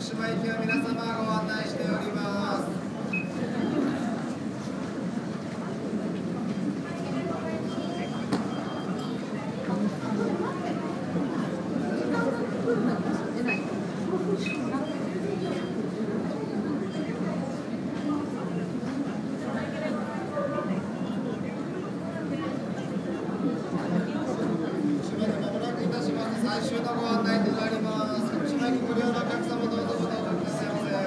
島行きは皆様ご案内しております。最終のご案内となります。徳島駅ご利用のお客様、どうぞご搭乗くださいませ。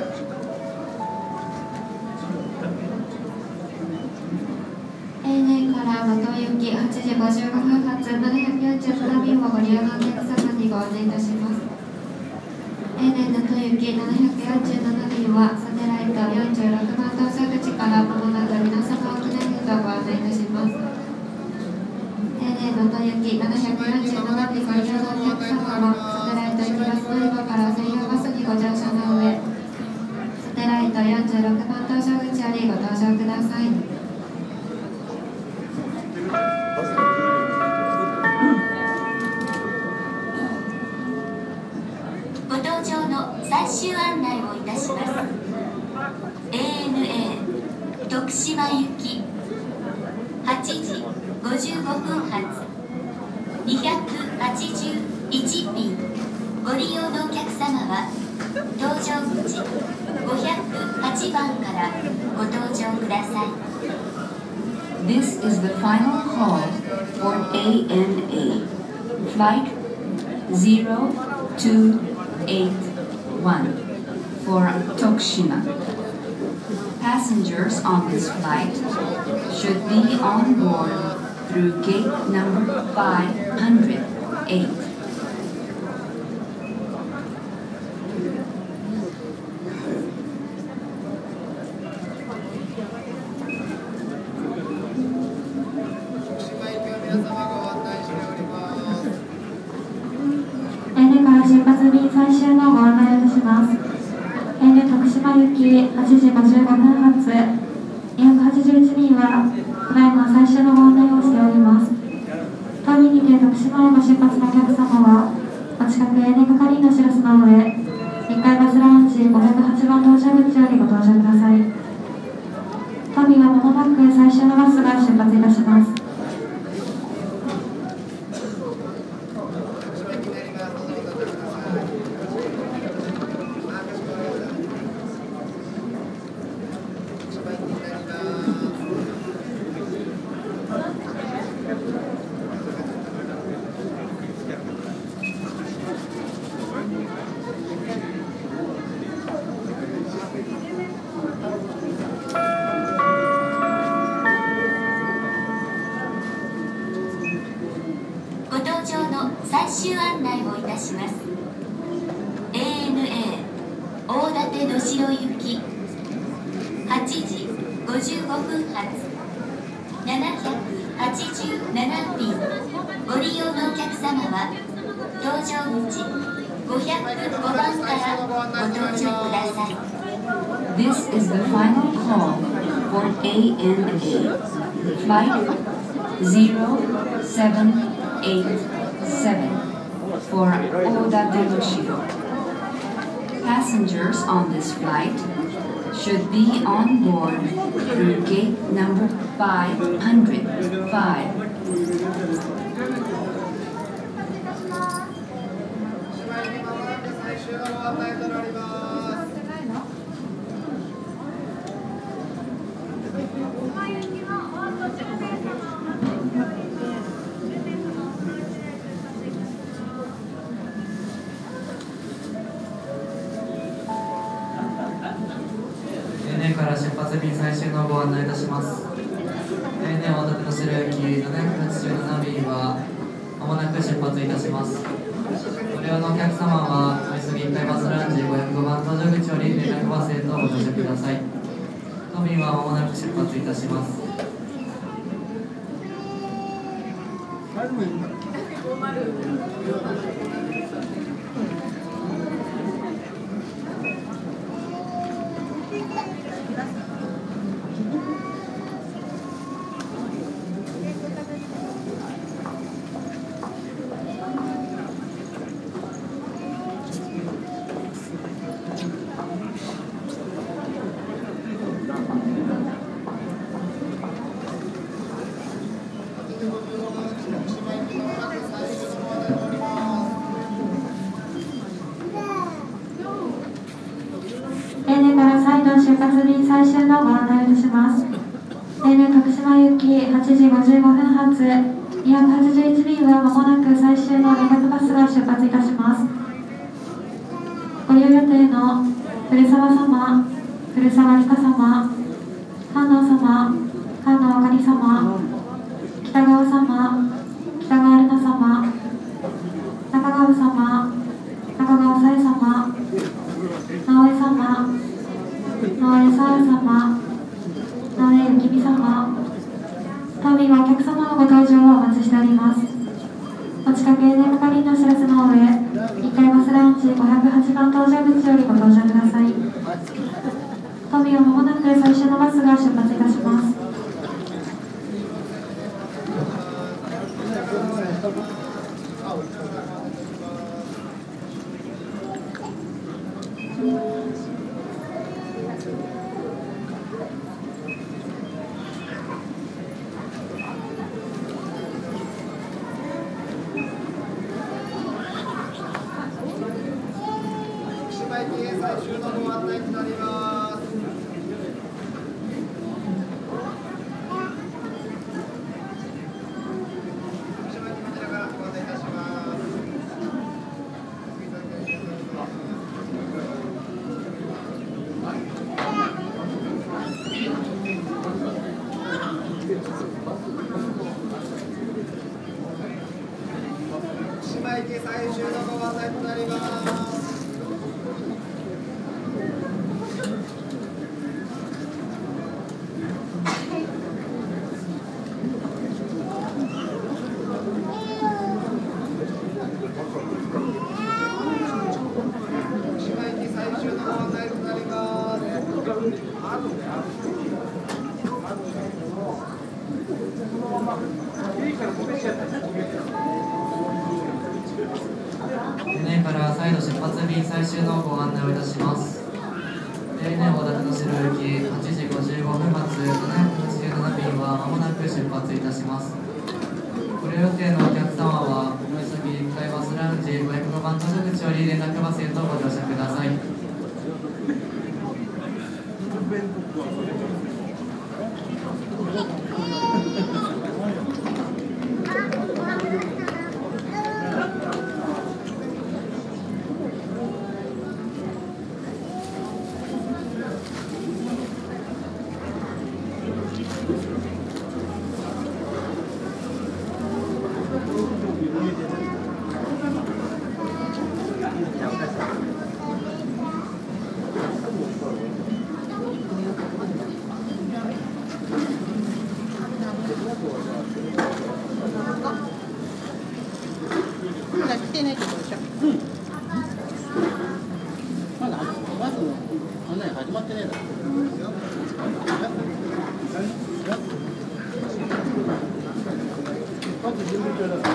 エーエヌエー から五島行きはちじごじゅうごふん発ななひゃくよんじゅうなな便をご利用のお客様にご案内いたします。 エーエヌエー の東行きななひゃくよんじゅうなな便はサテライトよんじゅうろくばん搭乗口からまもなく皆様沖縄へとご案内いたします。 エーエヌエー の東行きななひゃくよんじゅうなな便ご利用のお客様はサテライト行きバス乗り場から専用バスにご乗車の上、サテライトよんじゅうろくばん搭乗口よりご搭乗ください。 ご搭乗の最終案内をいたします。 エーエヌエー 徳島行きはちじごじゅうごふん発にひゃくはちじゅういち便ご利用のお客様は搭乗口ごひゃくはちばんからご搭乗ください。 This is the final call for A N A, flight zero two eight one for Tokushima. Passengers on this flight should be on board through gate number five hundred eight. 出発便最終のご案内をいたします。エーエヌエー 徳島行きはちじごじゅうごふん発にひゃくはちじゅういち便はただいま最終のご案内をしております。当便にて徳島へご出発のお客様はお近く エーエヌエー 係員の知らせの上、いっかいバスラウンジごひゃくはちばん搭乗口よりご搭乗ください。当便はまもなく最終のバスが出発いたします。 最終案内をいたします。 エーエヌエー 大館能代行きはちじごじゅうごふん発ななひゃくはちじゅうなな便ご利用のお客様は搭乗口ごひゃくごばんからご搭乗ください。 This is the final call for A N A, flight zero seven eight seven for Odate Noshiro. Passengers on this flight should be on board through gate number five hundred five. から出発便最終のご案内いたします。エーエヌエー 大館能代行きななひゃくはちじゅうなな便はまもなく出発いたします。ご利用のお客様はお急ぎいっかいバスラウンジごひゃくごばん搭乗口より連絡バスへとご乗車ください。当便はまもなく出発いたします。 出発便最終のご案内をいたします。 エーエヌエー 徳島行きはちじごじゅうごふん発にひゃくはちじゅういち便はまもなく最終の連絡バスが出発いたします。ご利用予定の古澤様、古澤理香様、菅野様、菅野あかり様、北川様、北川瑠奈様、中川様、中川さえ様、直江様、直江さや様、直江ゆきみ様、当便はお客様のご搭乗をお待ちしております。お近く エーエヌエー 係員のお知らせの上、いっかいバスラウンジごひゃくはちばん搭乗口よりご搭乗ください。当便はまもなく最終のバスが出発いたします。 最終のご案内となります。福島行き最終のご案内となります。 船から再度出発便最終のご案内をいたします。エーエヌエー 大館の城行きはちじごじゅうごふん発ななひゃくはちじゅうなな便はまもなく出発いたします。ご利用予定のお客様はお乗り先いっかいバスラウンジごひゃくごばん搭乗口より連絡バスへとご乗車ください。 来てないってことでしょ。うん。まだバスの案内始まってねえだろ。バス準備中だから。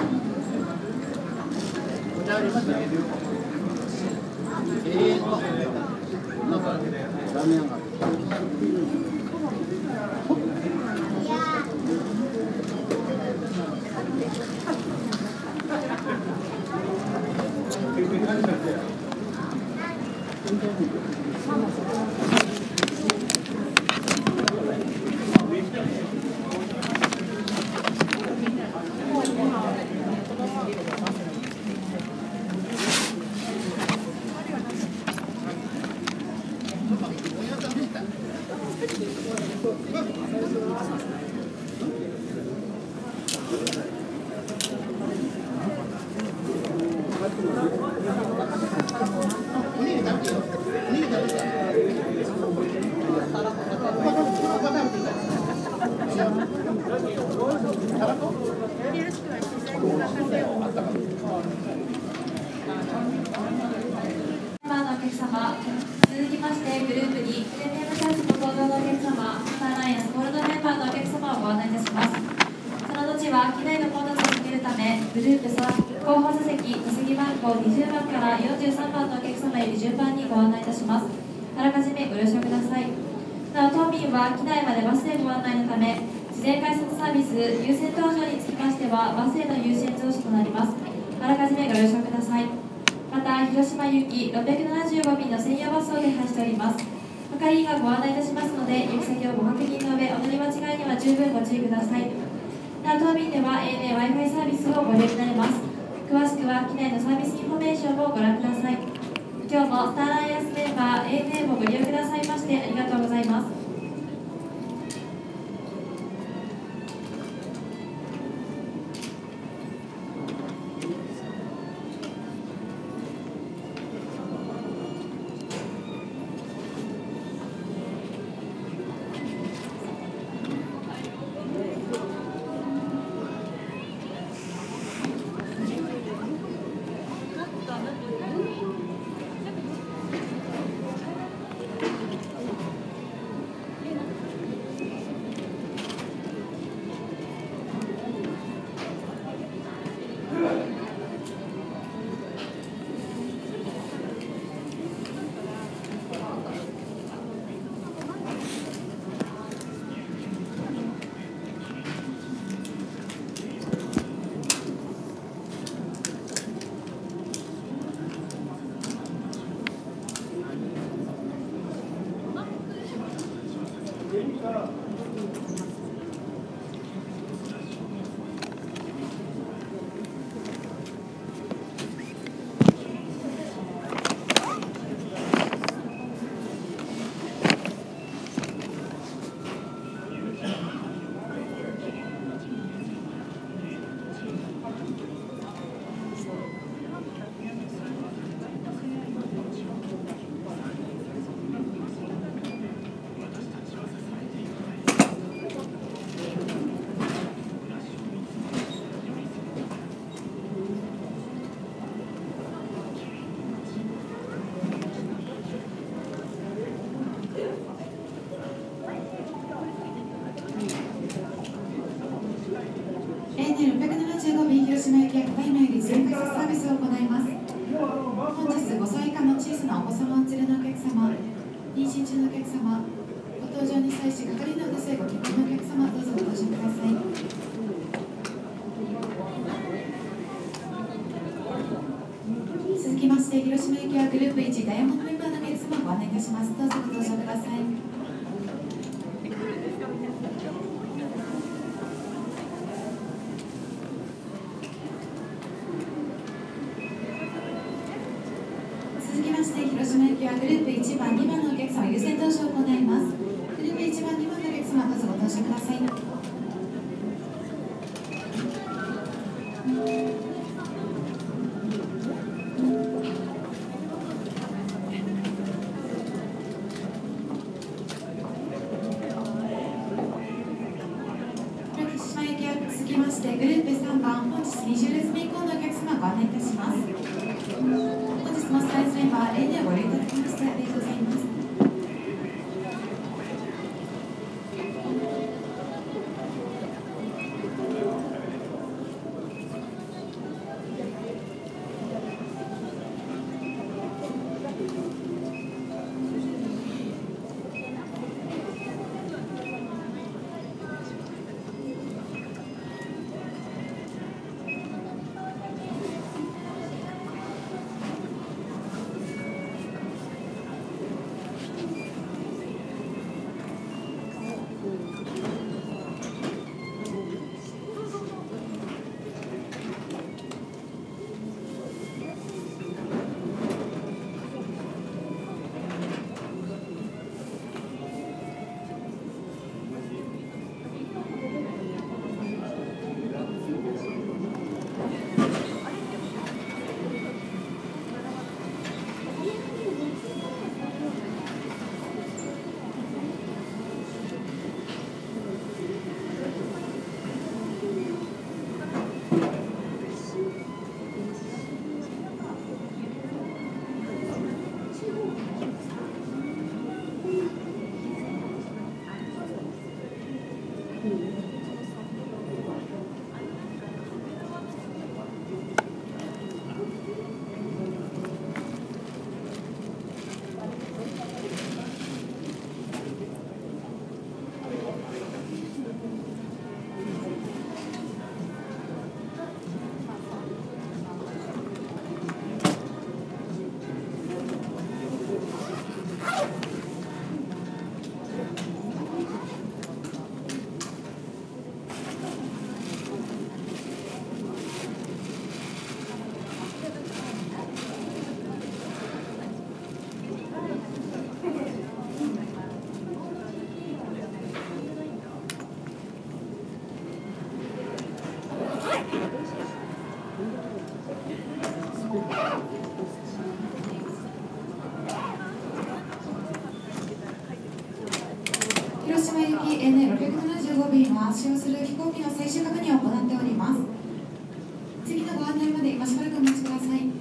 お茶ありましたね。ええーと、なんかラーメン屋が。 続きましてグループにプレミアムクラスご搭乗のお客様、スターライアンスゴールドメンバーのお客様をご案内いたします。その後は機内の混雑を避けるため、グループさん後方座席座席番号にじゅうばんからよんじゅうさんばんのお客様より順番にご案内いたします。あらかじめご了承ください。なお当便は機内までバスでご案内のため、事前改札サービス優先搭乗につきましてはバスへの優先乗車となります。あらかじめご了承ください。また広島行きろっぴゃくななじゅうご便の専用バスを手配しております。 係員がご案内いたしますので、行き先をご確認の上、お乗り間違いには十分ご注意ください。なお当便では エーエヌエー Wi-Fi サービスをご利用になれます。詳しくは機内のサービスインフォメーションをご覧ください。今日もスターアライアンスメンバー エーエヌエー もご利用くださいましてありがとうございます。 エーエヌエーろっぴゃくななじゅうご 便広島行きはただいまより全開設サービスを行います。本日ごさい以下の小さなお子様を連れのお客様、妊娠中のお客様、ご搭乗に際し係のうるさいご希望のお客様、どうぞご搭乗ください。続きまして広島行きはグループいちダイヤモンドメンバーのお客様をご案内いたします。どうぞご搭乗ください。続きまして広島行きはグループいちばんにばんのお客様優先搭乗を行います。グループいちばんにばんのお客様どうぞご搭乗ください。続きましてグループさんばん本日にじゅう列目以降のお客様ご案内いたします。本日もスタイルメンバー エーエヌエー をご利用いただきましてありがとうございます。 島行き エーエヌエーろっぴゃくななじゅうご 便は使用する飛行機の最終確認を行っております。次のご案内まで今しばらくお待ちください。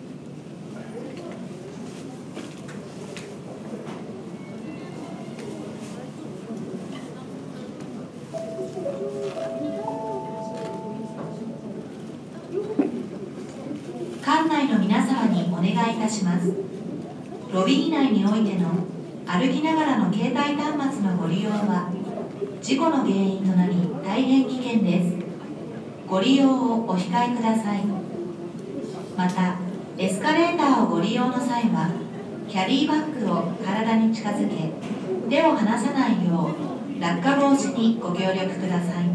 館内の皆様にお願いいたします。ロビー内においての歩きながらの携帯端末のご利用は事故の原因となり大変危険です。ご利用をお控えください。またエスカレーターをご利用の際はキャリーバッグを体に近づけ手を離さないよう落下防止にご協力ください。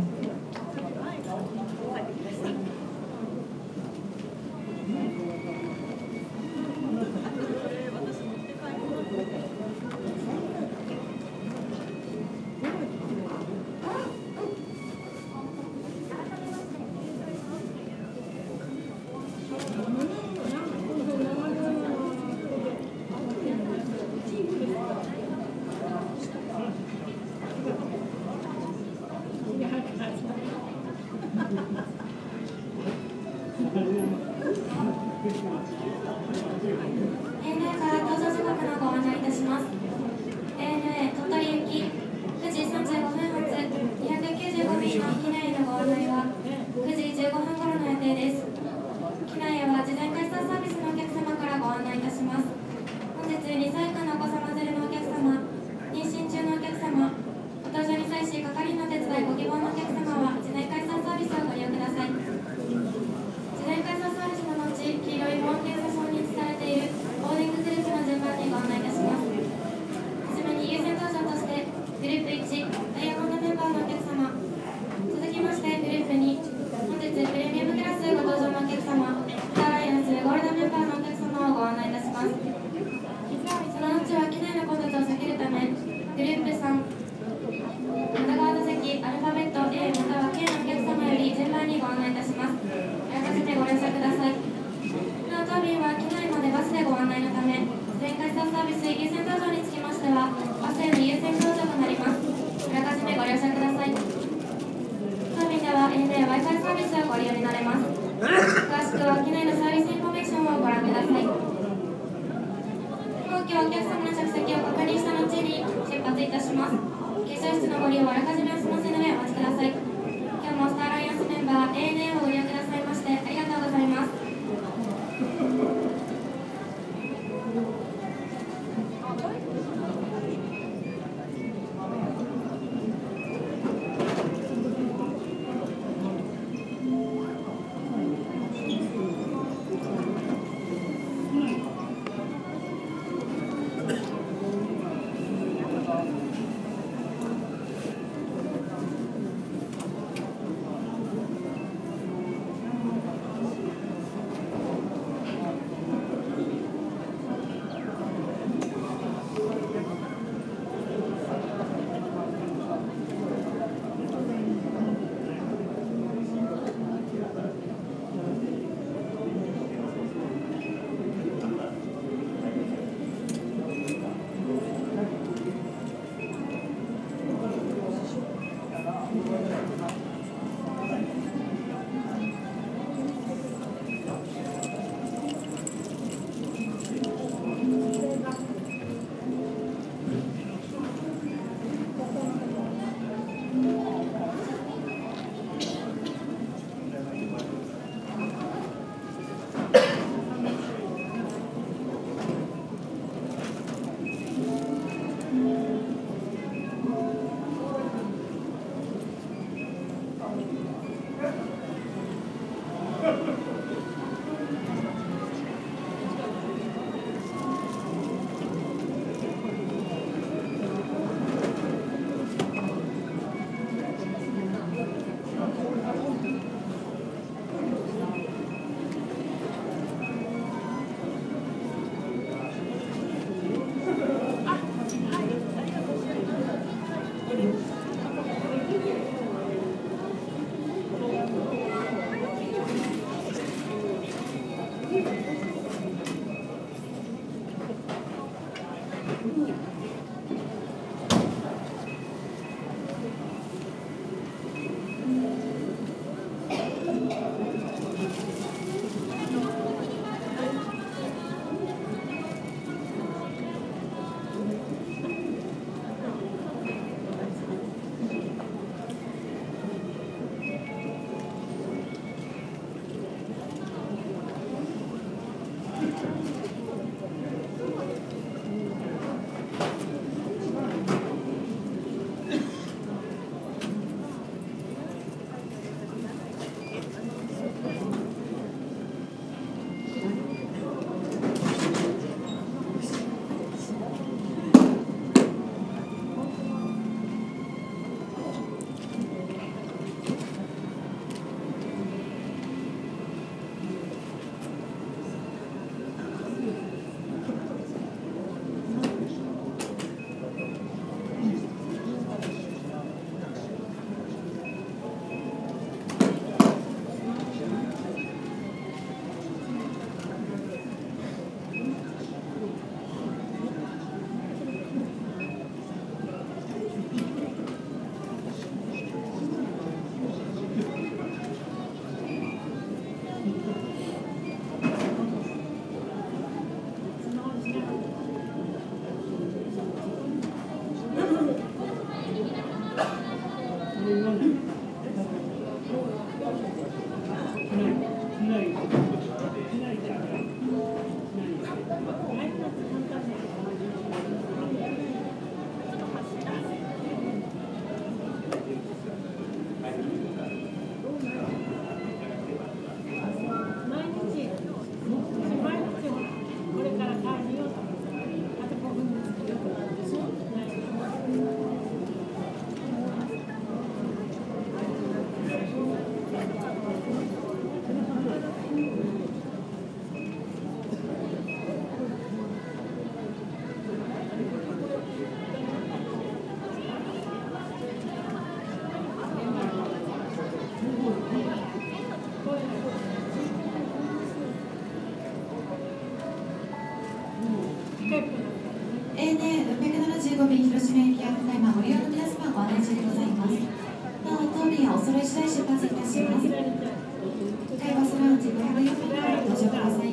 エーエヌエーろっぴゃくななじゅうご 便広島行きはただいまご利用の皆様ご案内中でございます。なお当便はお揃い次第出発いたします。会バスラウンジごひゃくよん便からご搭乗ください。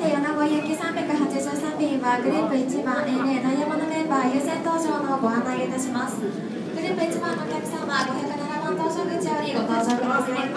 米子行きさんびゃくはちじゅうさん便はグループいちばん エーエー ダイヤモンドメンバー優先搭乗のご案内をいたします。グループいちばんのお客様、ごひゃくななばん搭乗口よりご搭乗ください。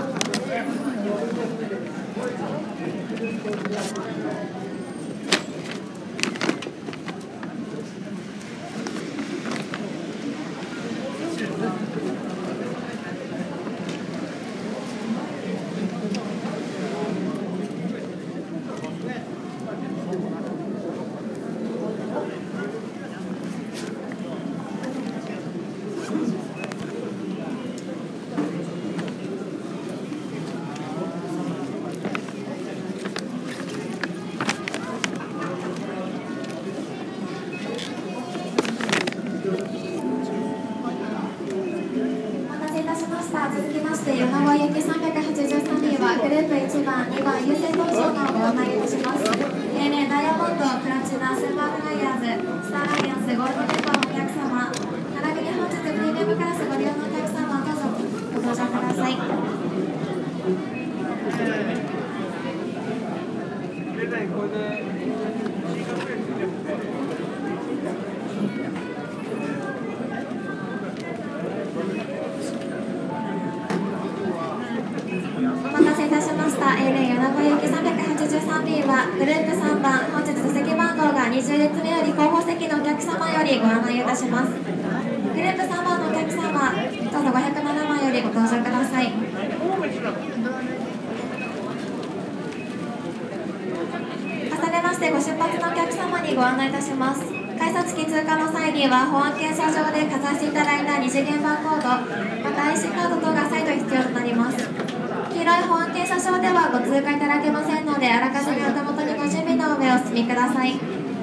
続きまして、米子行きさんびゃくはちじゅうさん便はグループいちばん、にばん優先搭乗のご案内いたします。エーエー ダイヤモンド、プラチナ、スーパーフライヤーズ、スターライアンス、ゴールドメンバーのお客様、並びに本日プレミアムクラスご利用のお客様、どうぞご搭乗ください。エーエー 米子行きさんびゃくはちじゅうさん便はグループさんばん、本日座席番号がにじゅう列目より後方席のお客様よりご案内いたします。グループさんばんのお客様、どうぞごひゃくななばんよりご搭乗ください。重ねましてご出発のお客様にご案内いたします。改札機通過の際には保安検査場でかざしていただいた二次元バーコード、また アイシー カード等が再度必要となります。黄色い保安検査場ではご通過いただけませんので、あらかじめお手元にご準備の上お進みください。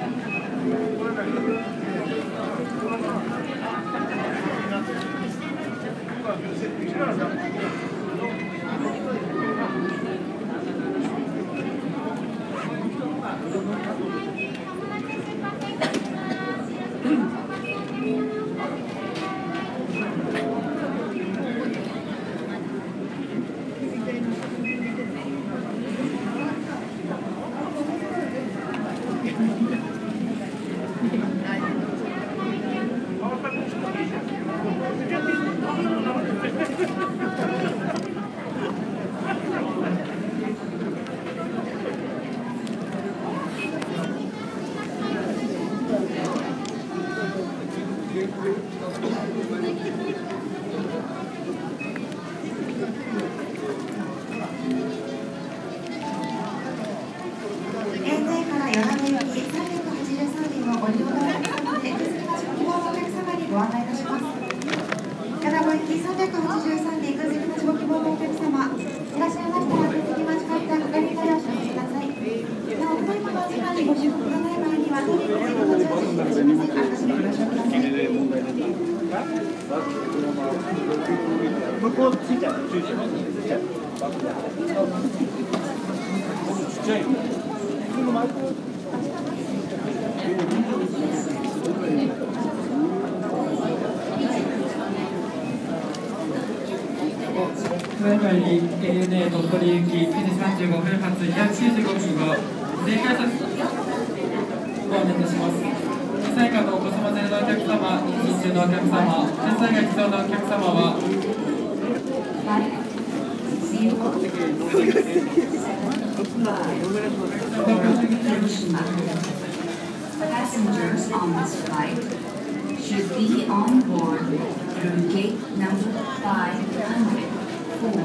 ただいまより エーエヌエー 鳥取行きしちじさんじゅうごふん発にひゃくきゅうじゅうごふんご全改札ご案内いたします。にさい以下のお子様連れのお客様、妊娠中のお客様、検査が必要なお客様は Passengers on this flight should be on board through gate number five hundred four.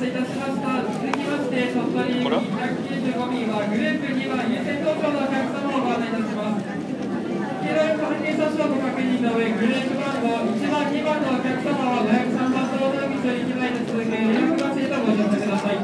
せいたしました。続きまして、鳥取ひゃくきゅうじゅうご便はグループにばん優先投票のお客様をご案内いたします。黄色い関係者証ご確認の上、グループ番号いちばん、にばんのお客様はごひゃくさんばん搭乗口より機内で続け、予約がついたご乗車ください。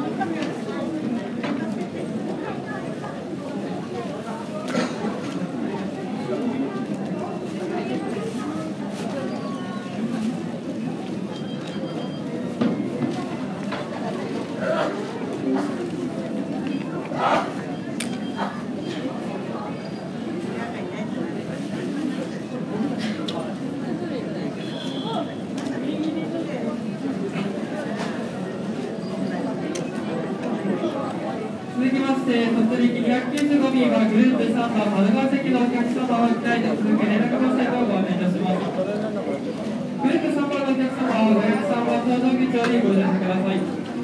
続きまして、鳥取行きにひゃくきゅうじゅうご便はグループさんばん、丸川席のお客様を機内で続け、連絡ご制度をご案内いたします。グループさんばんのお客様はごひゃくさんばん搭乗口よりご乗車ください。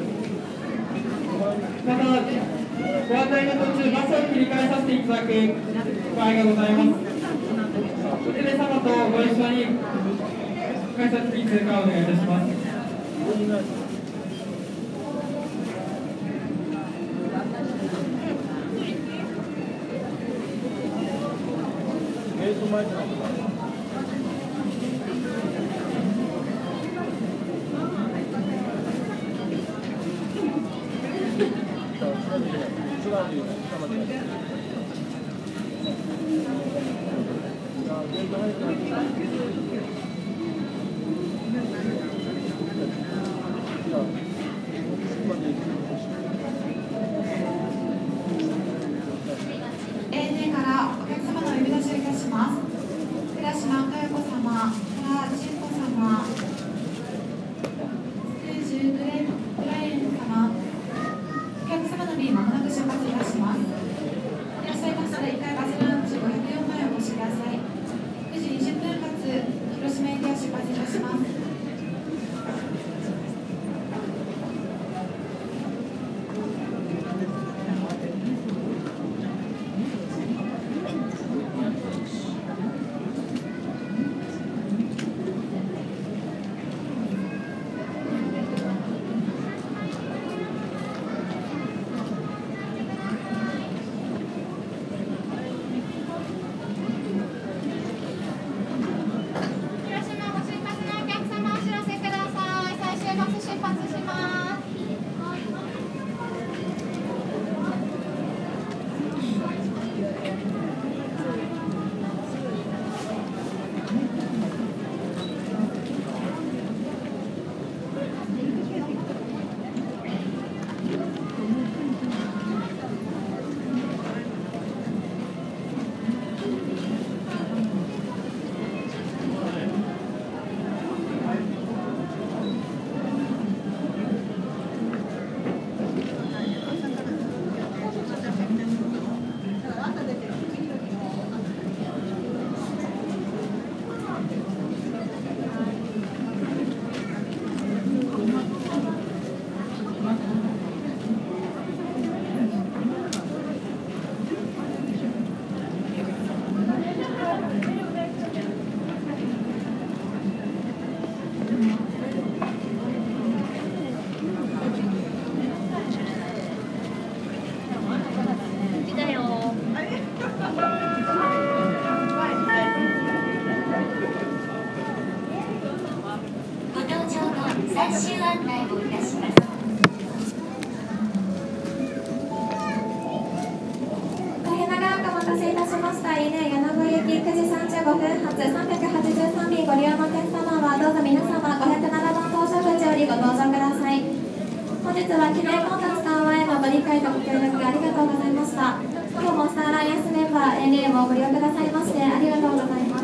また、ご案内の途中、バスを切り替えさせていただく場合がございます。お連れ様とご一緒に改札機通過をお願いいたします。 エーエヌエー からお客様のお呼び出しをいたします。倉島佳代子様、原千子様、ステージグレグライエン様、お客様の便まもなく出発いたします。いらっしゃいましたらいっかいバスラウンジごひゃくよんばんへお越しください。くじにじゅっぷん発、広島駅を出発いたします。 最終案内をいたします。 大変長くお待たせいたしました。エーエヌエー 柳子行きくじさんじゅうごふん発さんびゃくはちじゅうさん便ご利用のお客様はどうぞ皆様ごひゃくななばん搭乗口よりご搭乗ください。本日は機内混雑緩和へのご理解とご協力ありがとうございました。今日もスターアライアンスメンバー エーエヌエー をご利用くださいましてありがとうございます。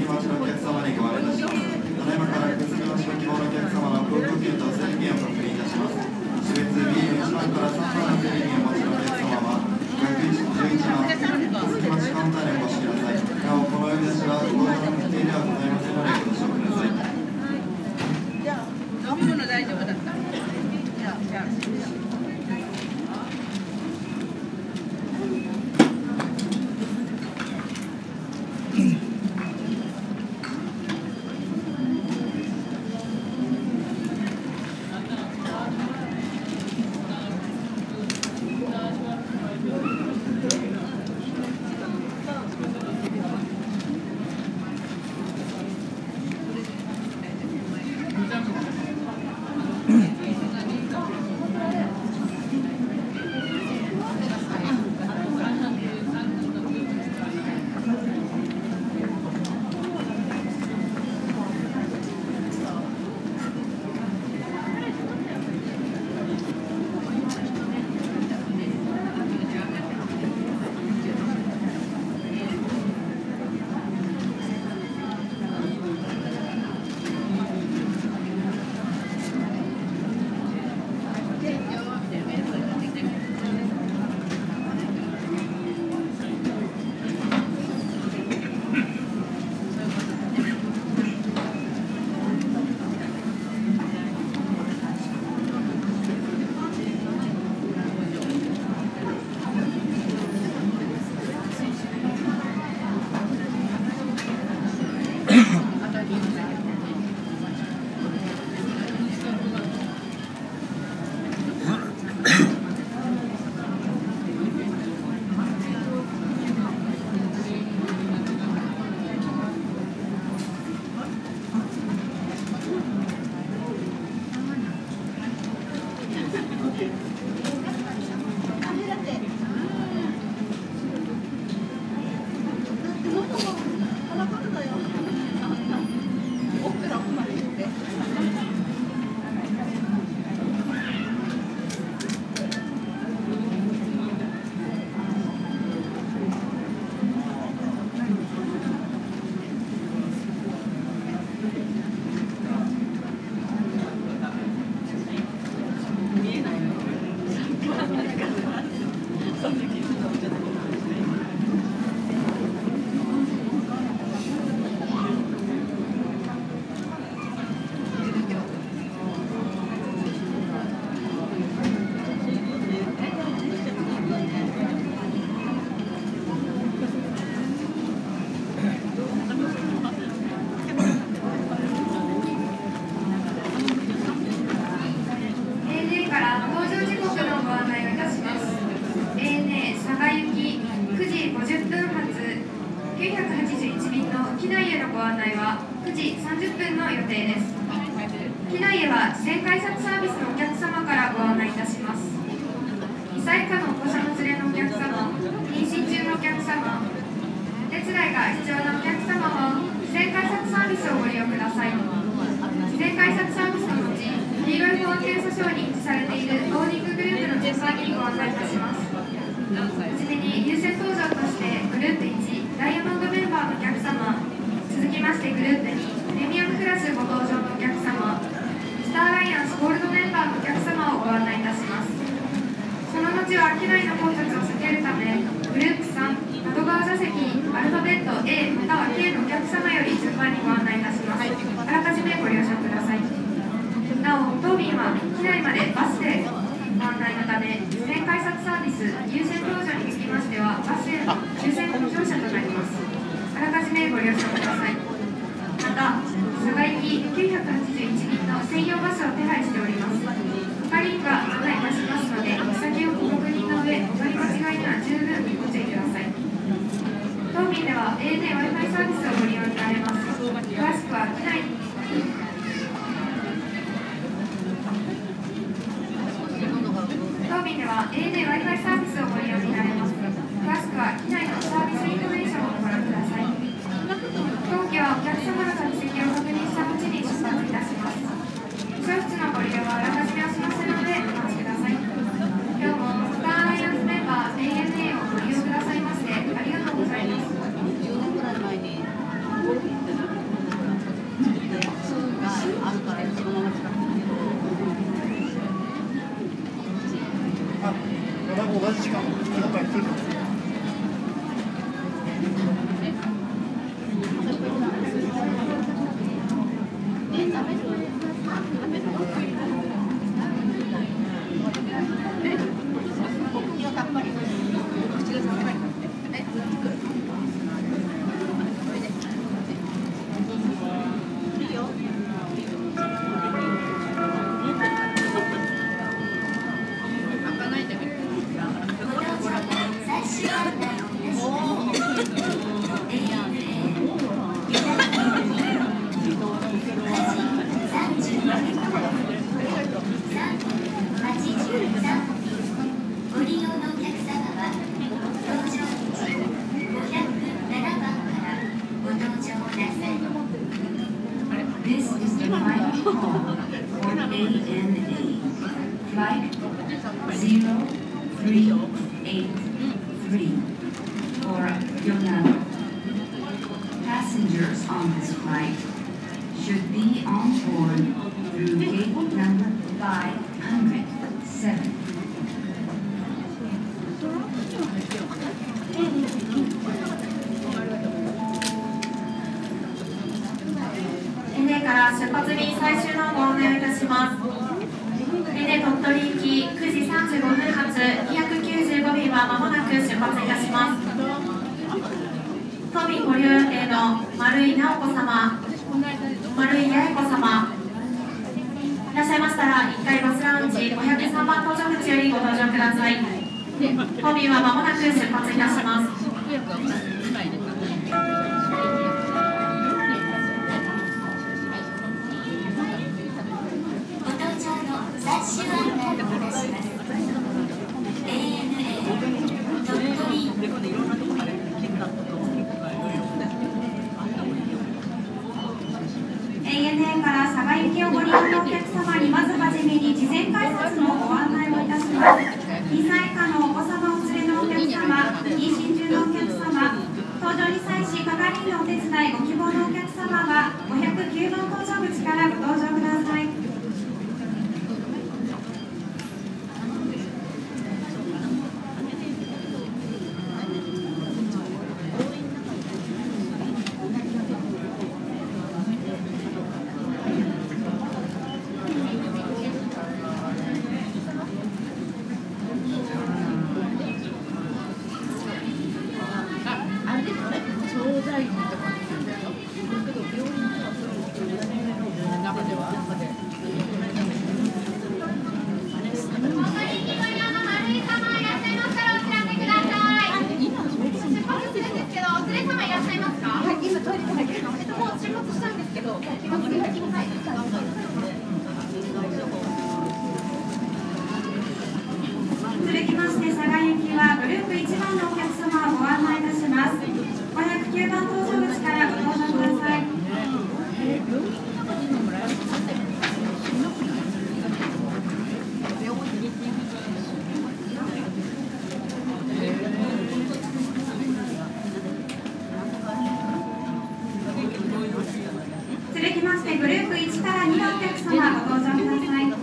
待ちのお客様にご案内いたします。ただいまから空席待ちを希望のお客様の航空券と整理券を確認いたします。種別 ビーいち 番からさんばんの整理券をお持ちのお客様はひゃくじゅういちばん空席待ちカウンターにお越しください。なお、この呼び出しはご搭乗の規定ではございませんのでご了承ください。 じゃあ、飲むの大丈夫だった。じゃあ、じゃあ。 Thank you. あ、また同じ時間、今回来る。 This is the final call for A N A, flight zero three eight three for Yonaguni. Passengers on this flight should be on board through gate number five hundred seven. エネから出発便最終のご案内をいたします。エネ鳥取行きくじさんじゅうごふん発にひゃくきゅうじゅうご便はまもなく出発いたします。当便ご利用予定の丸井直子様、丸井八重子様、いらっしゃいましたらいっかいバスラウンジごひゃくさんばん搭乗口よりご搭乗ください。当便はまもなく出発いたします。 最終案内をいたします。エーエヌエー 鳥取 エーエヌエー から佐賀行きをご利用のお客様にまずはじめに事前改札のご案内をいたします。にさい以下のお子様を連れのお客様、妊娠中のお客様、搭乗に際し係員のお手伝いご希望のお客様はごひゃくきゅうばん搭乗口からご搭乗ください。続きまして佐賀行きはグループいちばんのお客様をご案内いたします。ごひゃくきゅうばん搭乗口からご搭乗ください。続きましてグループいちからにのお客様ご搭乗ください。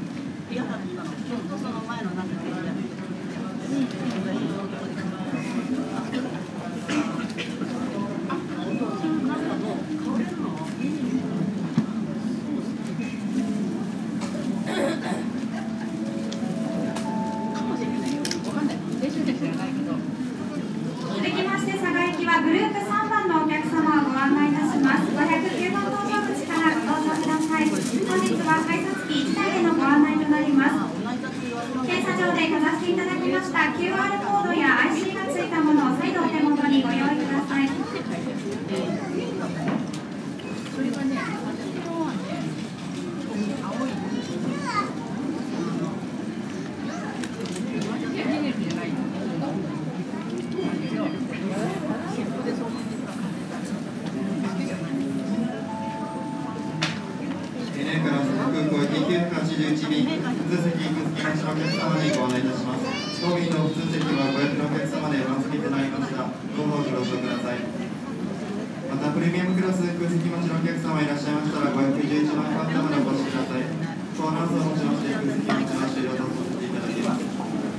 続きまして佐賀行きはグループさんばんのお客様をご案内いたします。ごひゃくきゅうばん搭乗口からご搭乗ください。本日は改札機いちだいでのご案内となります。検査場でかざしていただきました キューアール コードや アイシー がついたものを再度お手元にご用意ください。 エヌエー から佐賀空港行ききゅうひゃくはちじゅういち便、普通席行き待ちのお客様にご案内いたします。当便の普通席はご予約のお客様で満席となりました。どうぞご了承ください。またプレミアムクラス空席待ちのお客様いらっしゃいましたらごひゃくじゅういちばんカウンターまでお越しください。ごアナウンスをもちまして空席待ちの終了とさせていただきます。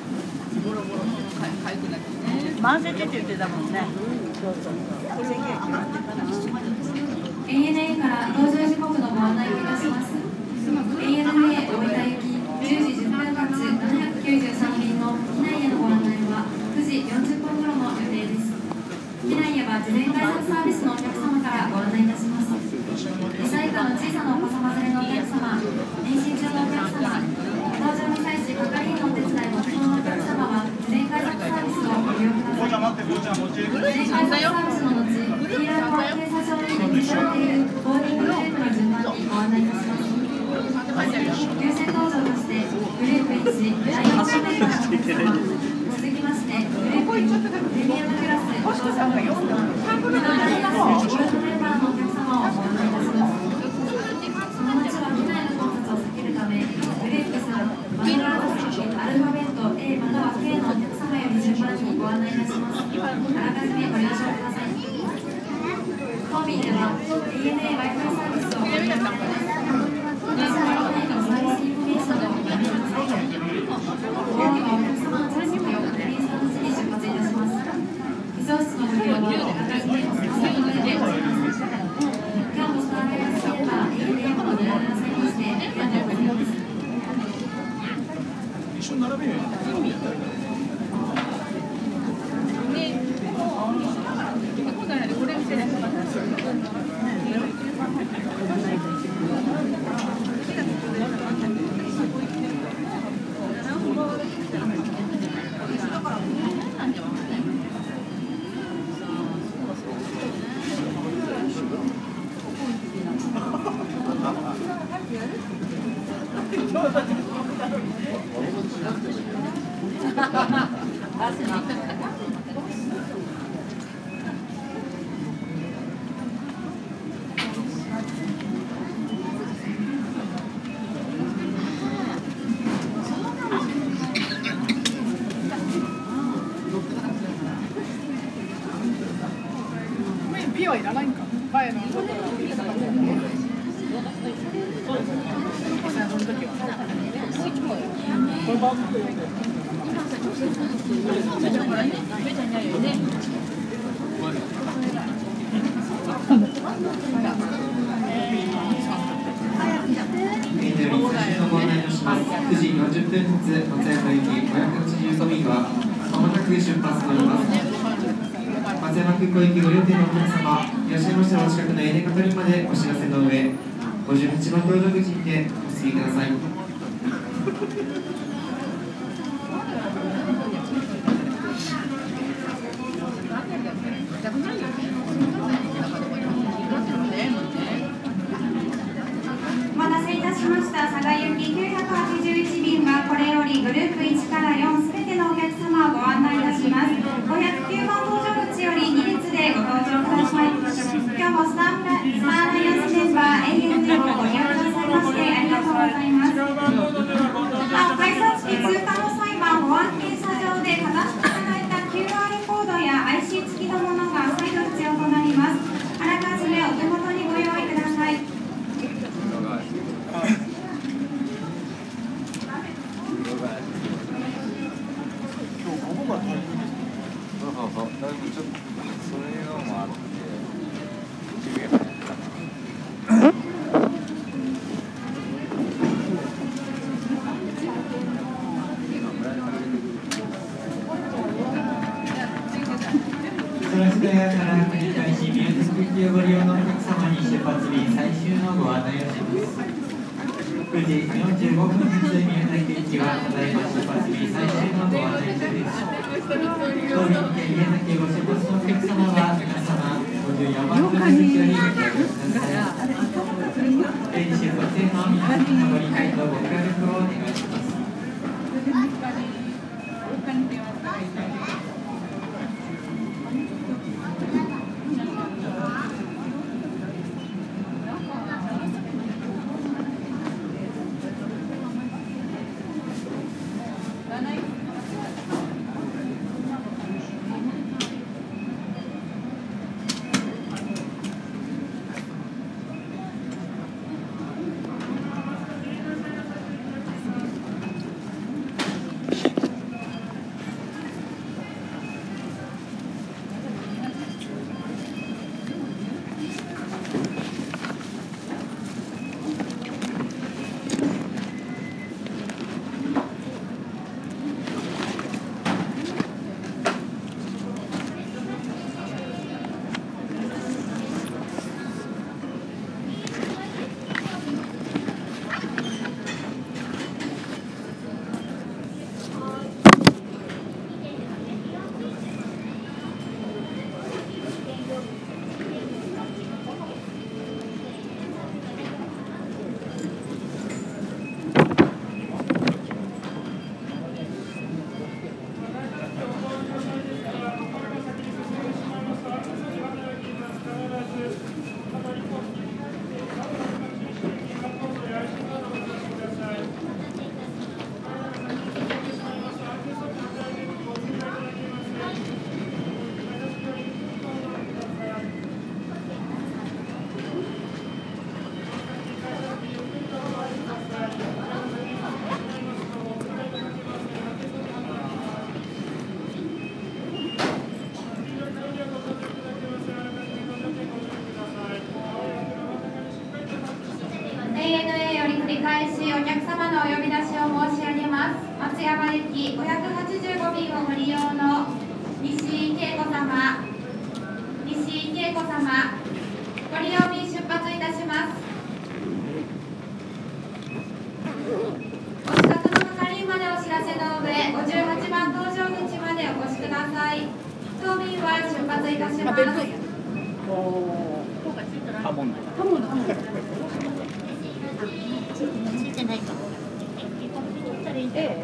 混ぜてって言ってたもんね。 エーエヌエー から搭乗時刻のご案内をいたします。エーエヌエー 大分行きじゅうじじゅっぷん発ななひゃくきゅうじゅうさん便の機内へのご案内はくじよんじゅっぷん頃の予定です。機内へは事前改札サービスのお客様からご案内いたします。にさい以下の小さなお子様連れのお客様、妊娠中のお客様、搭乗に際し係員のお手伝いご希望のお客様は事前改札サービスをご利用ください。事前改札サービスの後、黄色い保安検査場に設置されているボーディンググループの順番にご案内いたします。優先搭乗としてグループいち、ダイヤモンドメンバーのお客様、続きましてグループにプレミアムクラスご搭乗のお客様、フードダイヤモンドゴールドメンバーのお客様をご案内いたします。その後は機内の混雑を避けるため、グループさん、マニュアル席アルファベット A または K のお客様より順番にご案内いたします。あらかじめご了承ください。当便では エーエヌエー Wi-Fi サービスをご利用いただきます。電車の機内のサービスインフォメーションをご覧ください。お盆にはお客様の着席を確認した後に出発いたします。非常室のご利用はあらかじめお済ませの上でございます。今日もスタートやストッパー エーエヌエー をご利用くださいましてありがとうございます。一緒に並べよ。 ピはいらないんか。前の。 くじよんじゅっぷん発松山行きごひゃくはちじゅうご便はまもなく出発となります。松山空港行きご予定のお客様、いらっしゃいましたらお近くのエーエヌエー係員までお知らせの上、ごじゅうはちばん搭乗口にてお進みください。 お待たせいたしました。佐賀行ききゅうひゃくはちじゅういち便はこれよりグループいちからよんすべてのお客様をご案内いたします。ごひゃくきゅうばん搭乗口よりに列でご搭乗ください。今日もスターアライアンスメンバー エーエヌエー をご利用くださいましてありがとうございます。なお、改札機通過の際は保安検査場でかざしていただいた キューアール コードや アイシー 付きのものが再度必要となります。あらかじめお手元にご用意ください。 ソラシドエアから繰り返し宮崎行きをご利用のお客様に出発便最終のご案内をします。くじよんじゅうごふん発宮崎行きはただいま出発便最終のご案内中です。当便にて宮崎をご出発のお客様は皆様ごじゅうよんばん搭乗口よりご協力ください。例に出発への皆様のご理解とご協力をお願いします。 島行きごひゃくはちじゅうご便をご利用の西井恵子様、西井恵子様、ご利用便出発いたします。お近くの係員までお知らせの上、ごじゅうはちばん搭乗口までお越しください。当便は出発いたします。 ハモンド。 ハモンド。ついてないか。ええ。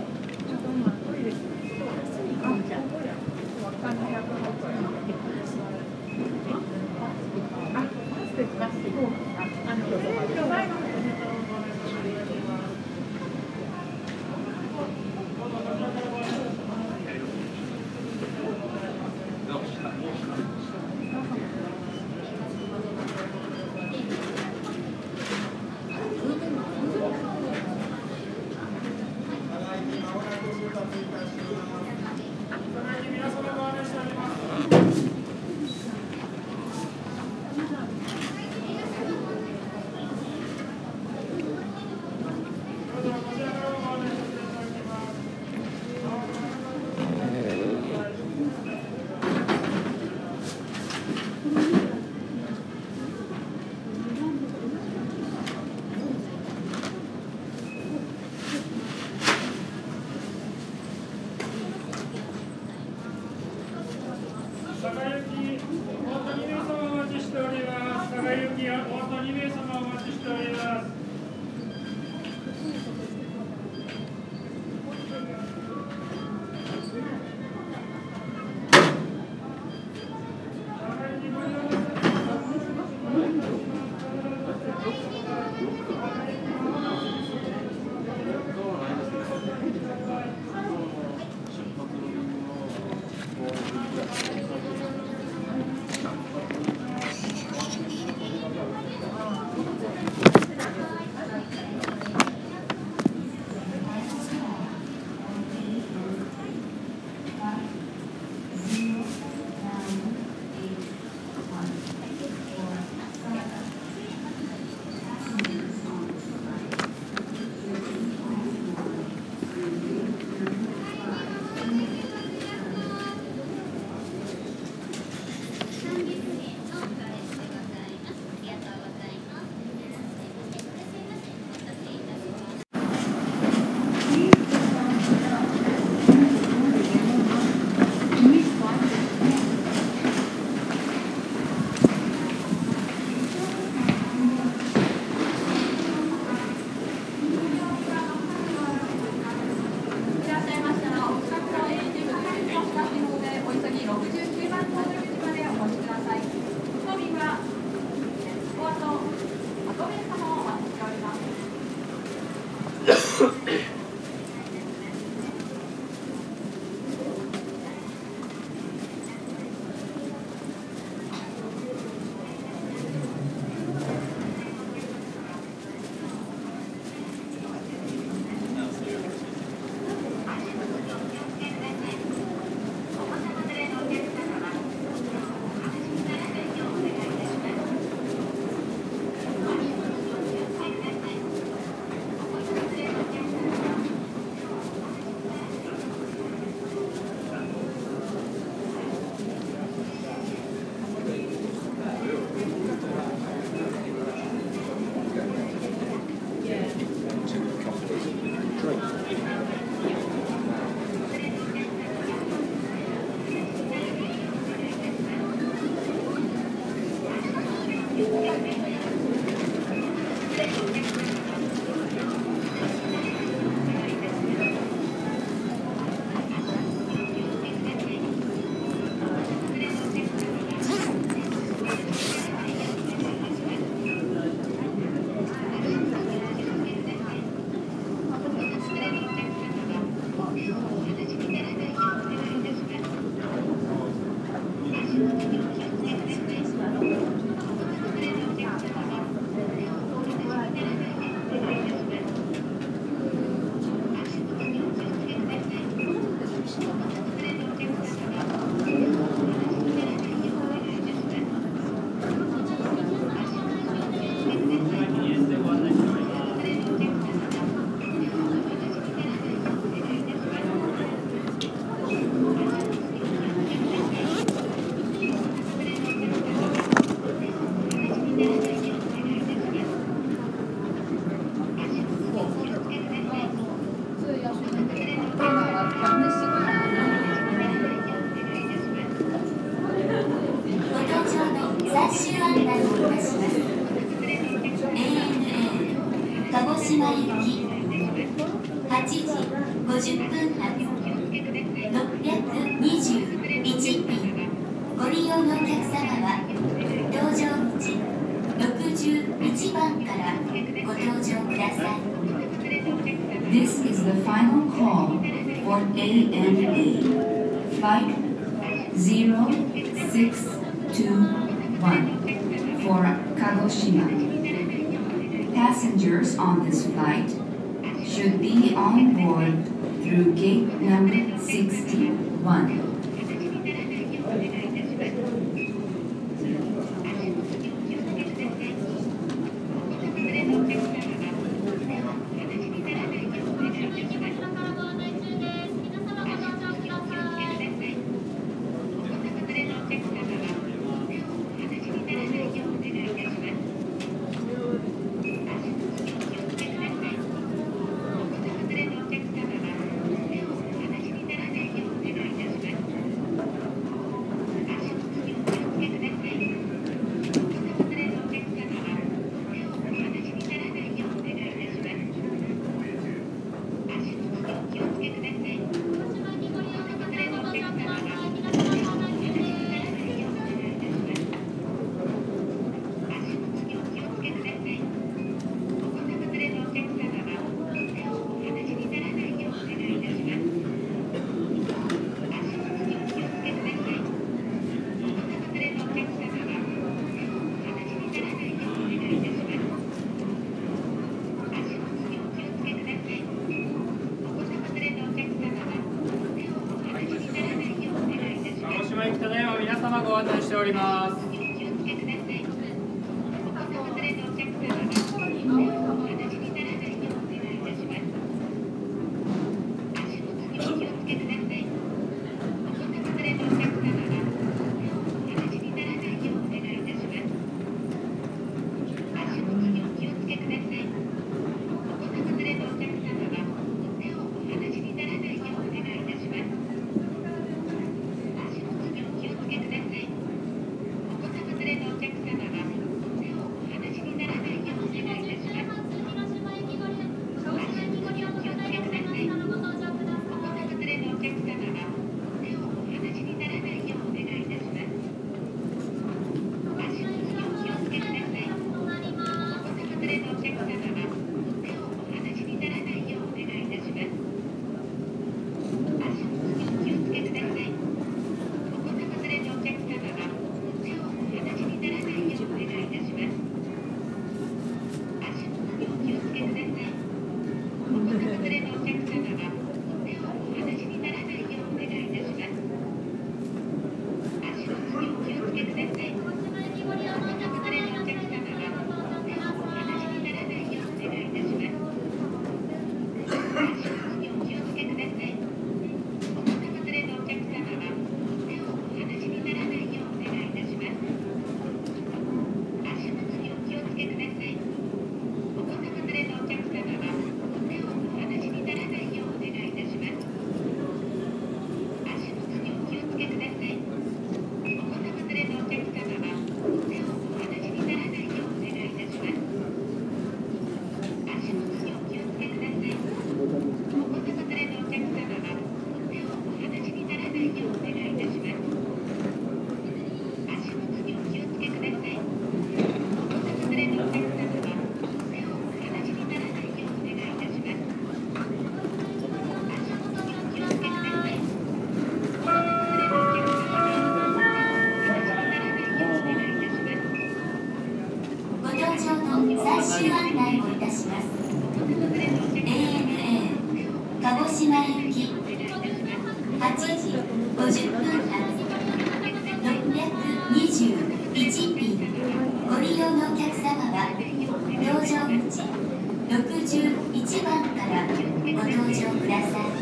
ごじゅっぷん発ろっぴゃくにじゅういちびんご利用のお客様は搭乗口ろくじゅういちばんからご搭乗ください。 This is the final call for A N A Flight zero six two one for Kagoshima. Passengers on this flight should be on board through gate number sixty-one. ご案内しております。 最終案内をいたします。 エーエヌエー 鹿児島行きはちじごじゅっぷん発ろっぴゃくにじゅういちびんご利用のお客様は搭乗口ろくじゅういちばんからご搭乗ください。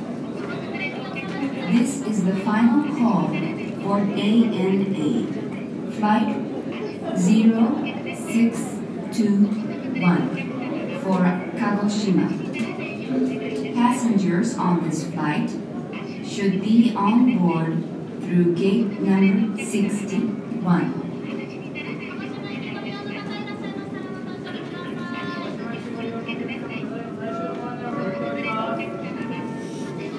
This is the final call for A N A Flight zero six two one for Kagoshima. Passengers on this flight should be on board through gate number sixty-one. ご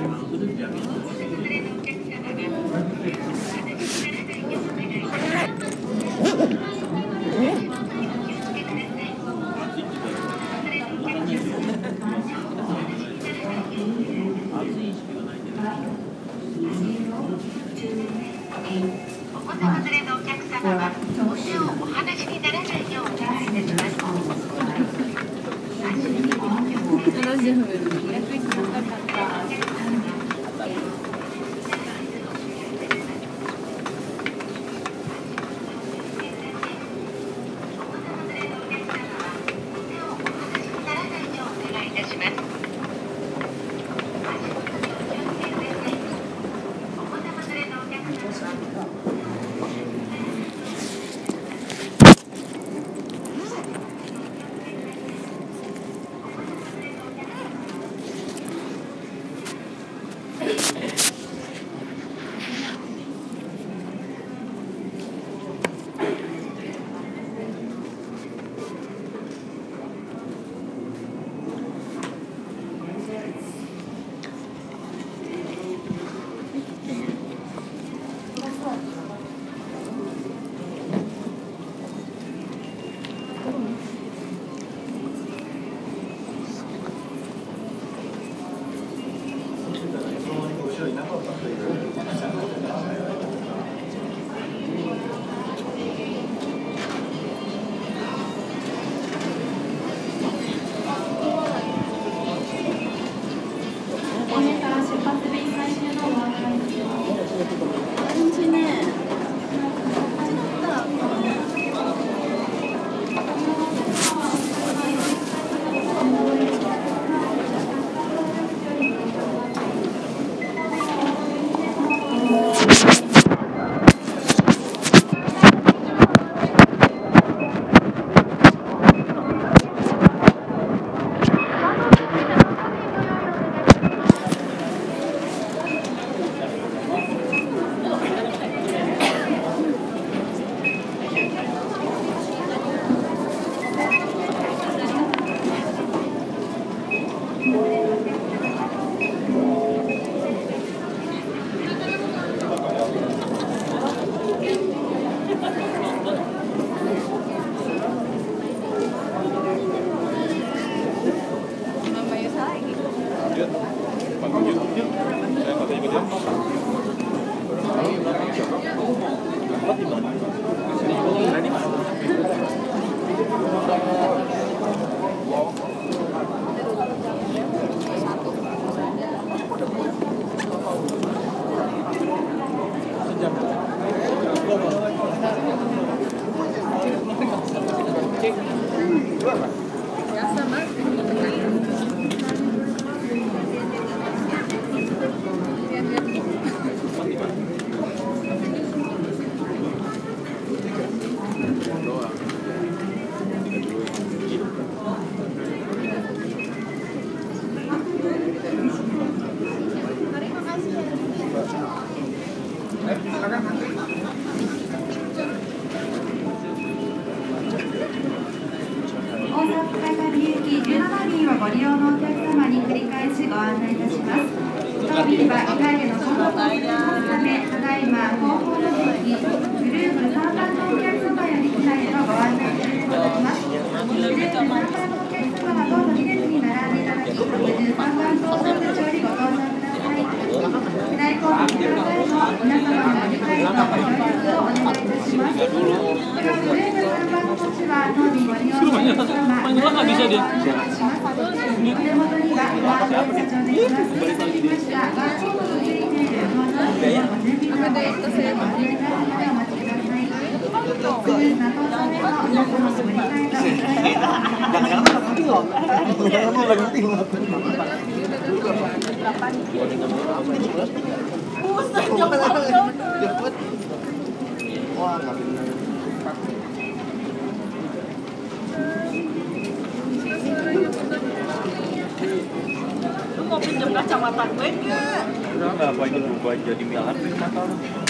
Lu mau pinjam kacamata gue nggak? Udah nggak apa itu gue jadi miliar motor.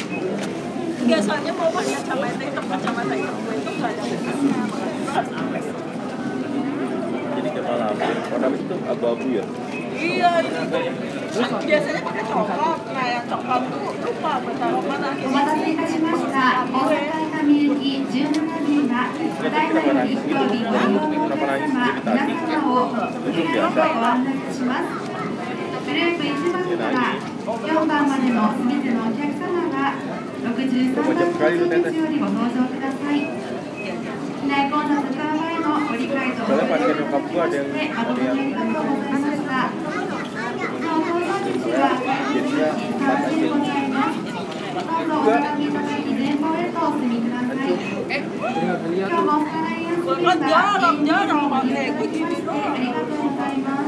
Biasanya mau pakai kacamata hitam, kacamata hitam gue itu nggak ada bentuknya, makanya gue harus ambil. Jadi kepala apa? Warna itu abu-abu ya? Iya. Biasanya pakai coklat, nah yang coklat tuh lupa berapa mana. お待たせいたしました。大阪伊丹行きじゅうなな便がただいまより当便ご利用のお客様、皆様を沖縄へご案内いたします。グループいちばんからよんばんまでのすべてのお客様がろくじゅうさんばん搭乗口よりご搭乗ください。機内混雑緩和へのご理解とご協力いただきまして誠にありがとうございました。なお搭乗口は帰り口さんでございます。どうぞお並びいただき前方へとお進みください。今日もお皿いやすでした。現地のご利用いただきましてありがとうございます。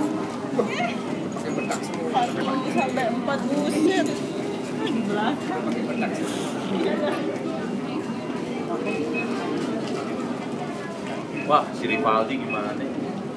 sampai empat buset. Wah, si Rivaldi gimana nih?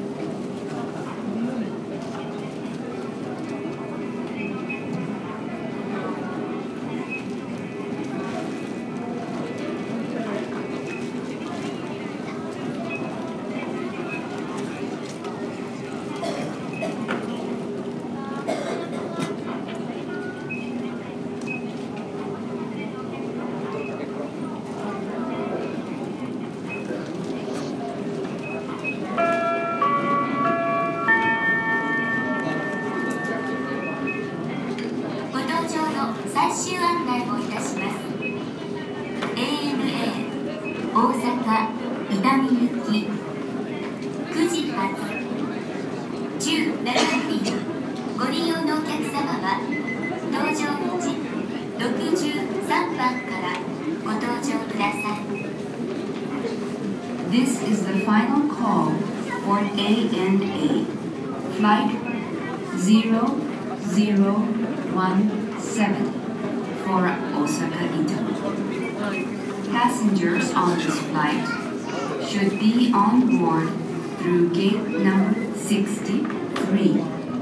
This is the final call for A N A, flight zero zero one seven for Osaka, Italy. Passengers on this flight should be on board through gate number sixty-three.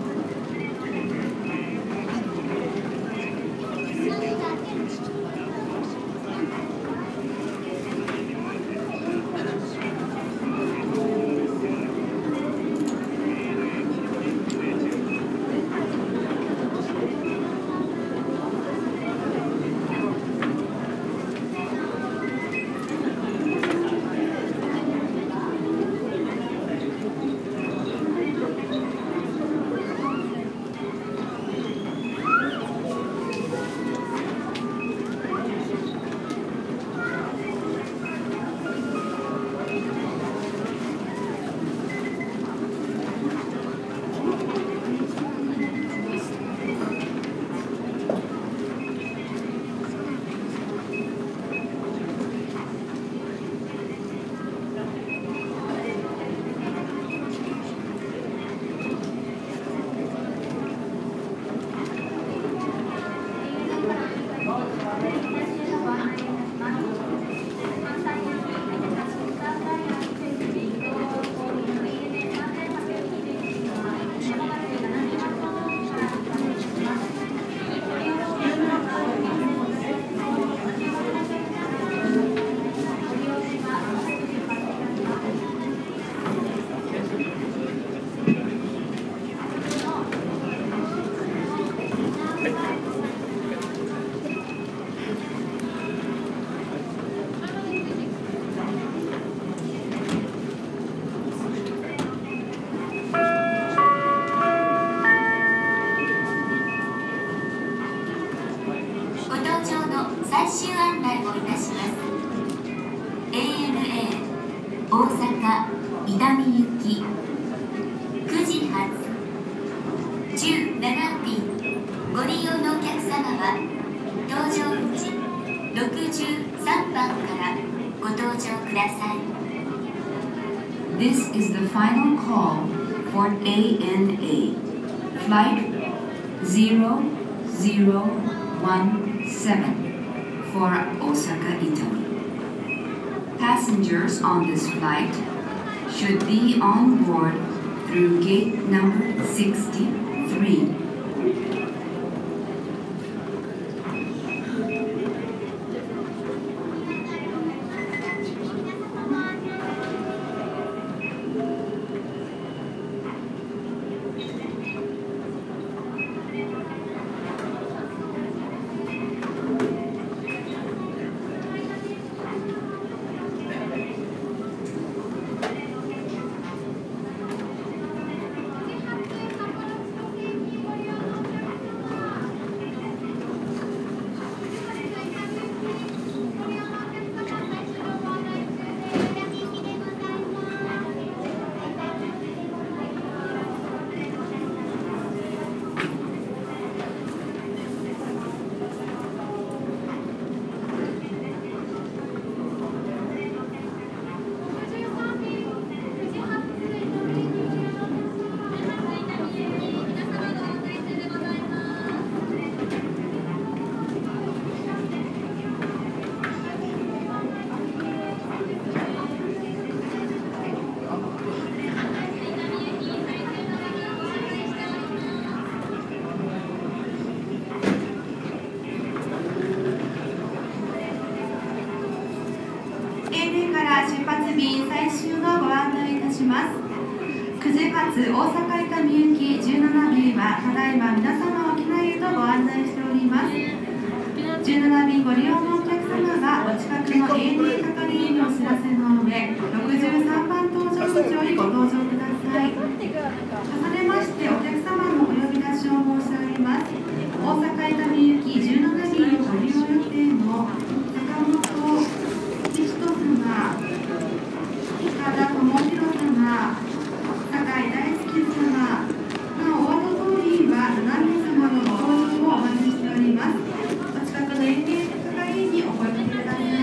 This is the final call for A N A, flight zero zero one seven for Osaka, Italy. Passengers on this flight should be on board through gate number sixty-three. 終のご案内いたします。くじ発大阪伊丹行きじゅうななびんはただいま皆様沖縄へとご案内しております。じゅうななびんご利用のお客様がお近くの エーエヌエー 係員のお知らせの上、ろくじゅうさんばん搭乗口よりご搭乗ください。重ねましてお客様のお呼び出しを申し上げます。大阪伊丹行きじゅうななびんをご利用予定の坂本千人様、岡田智弘様、酒井大輔様、なお、お後通りはななめいさまのご搭乗をお待ちしております。お近くの エーエヌエー 係員にお声掛けください。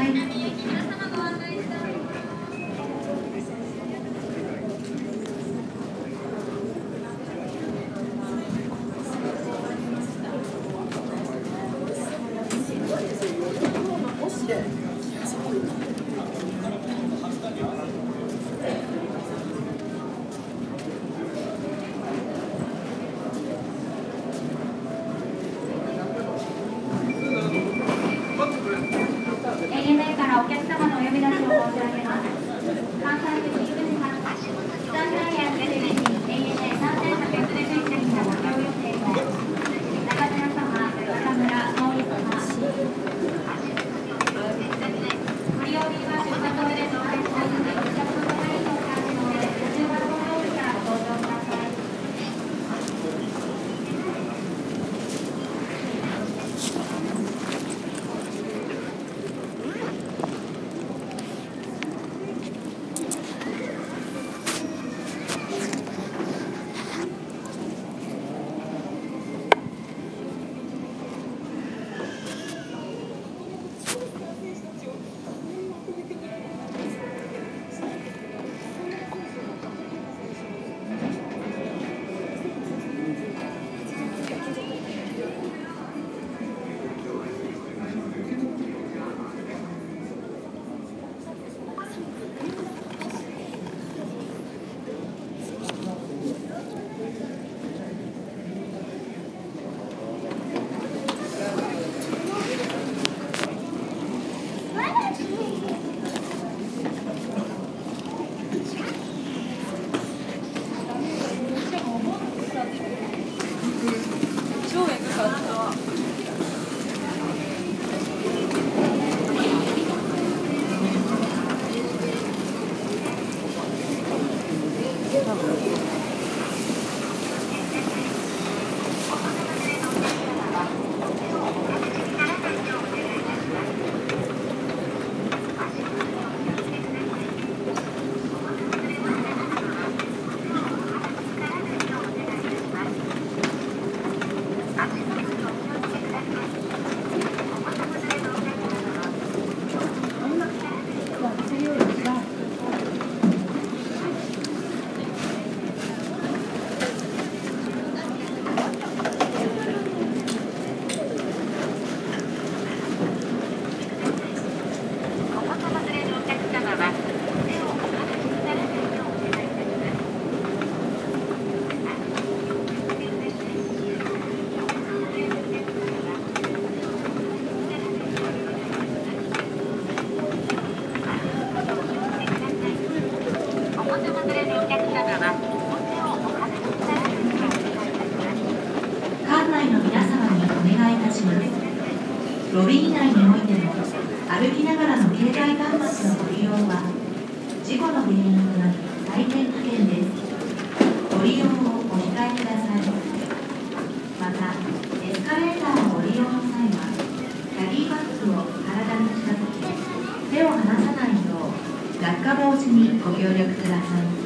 ロビー内においても歩きながらの携帯端末のご利用は事故の原因となり大変危険です。ご利用をお控えください。またエスカレーターをご利用の際はキャリーバッグを体に近づけ手を離さないよう落下防止にご協力ください。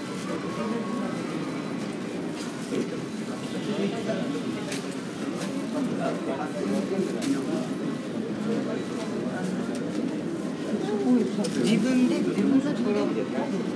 は自分で自分のところで。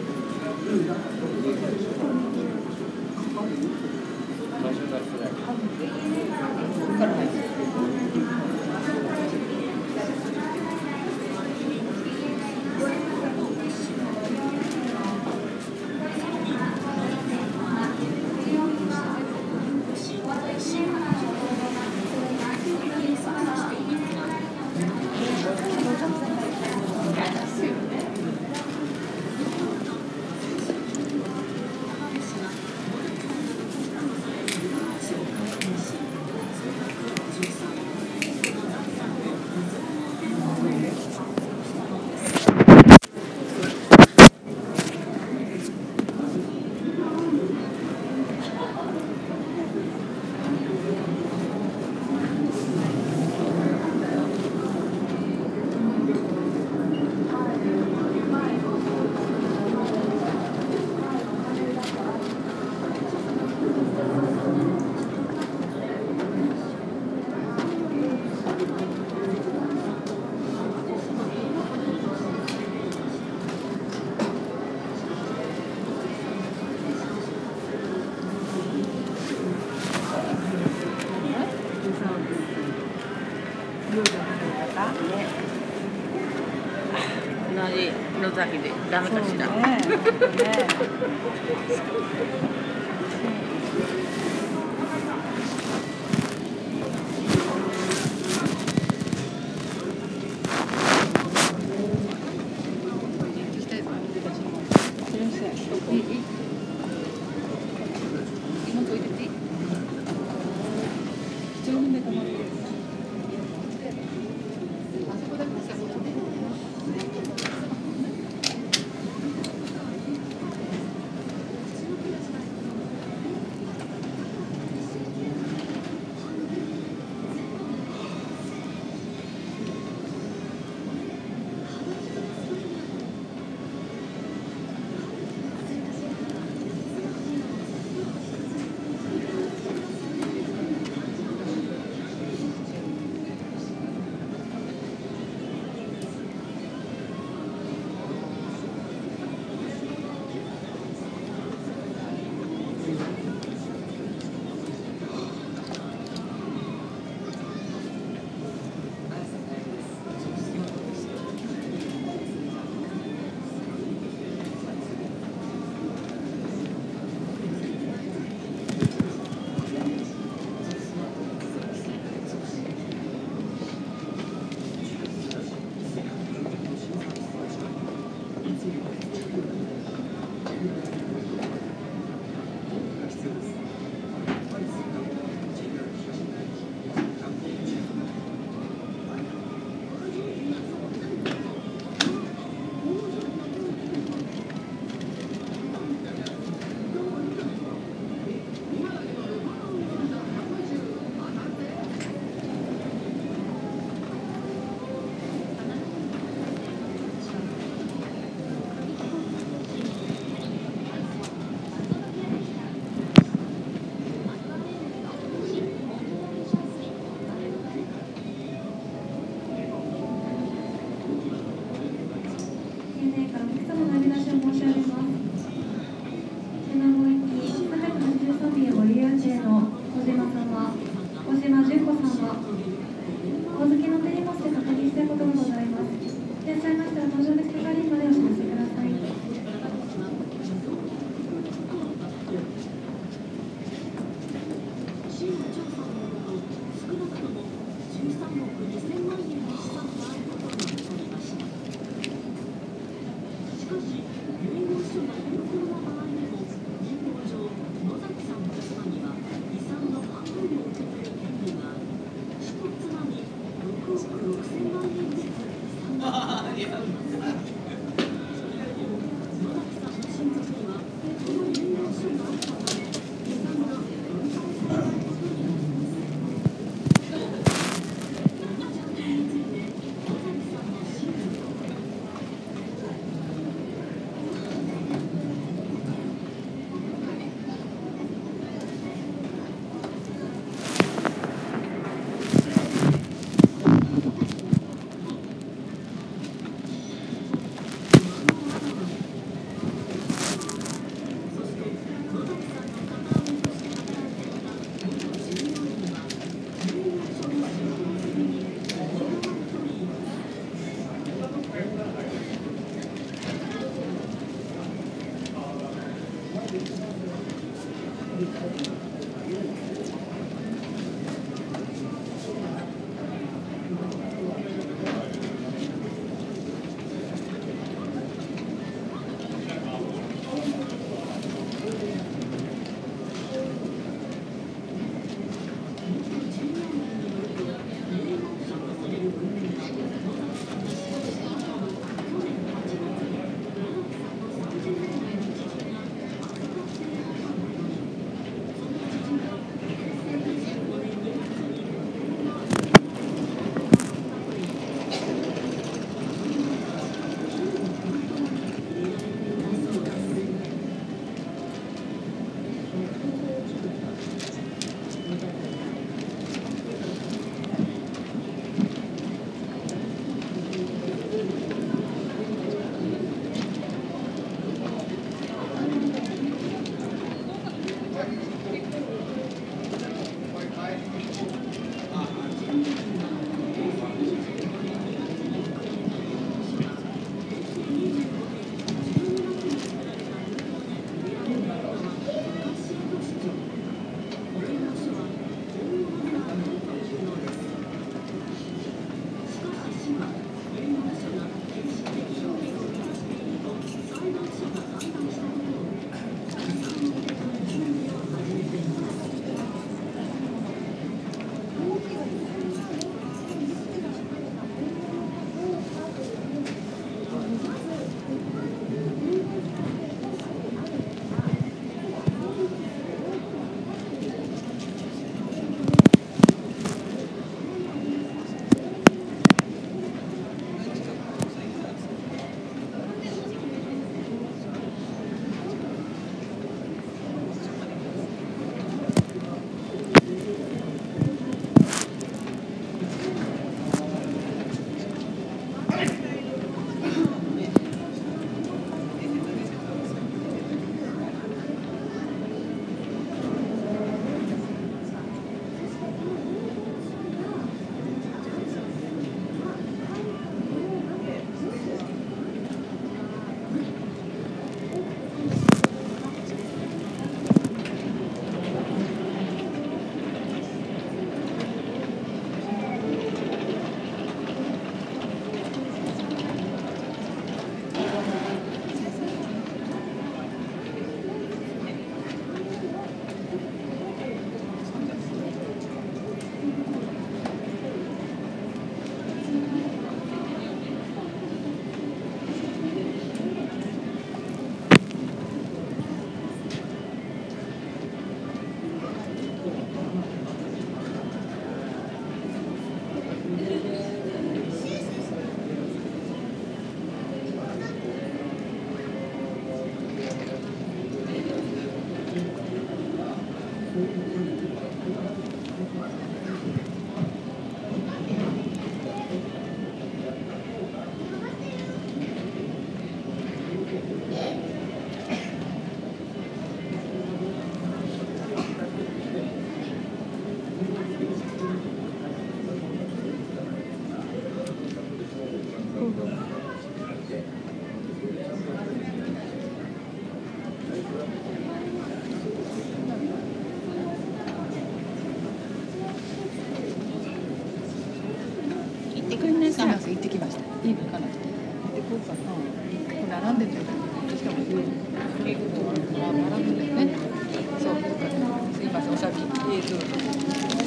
同じ野崎でダメかしら。 行ってきました。いいのかな。で、こうかな。並んでるよ。しかも、並んでるよね。そう、すいません、おしゃべり。えーと。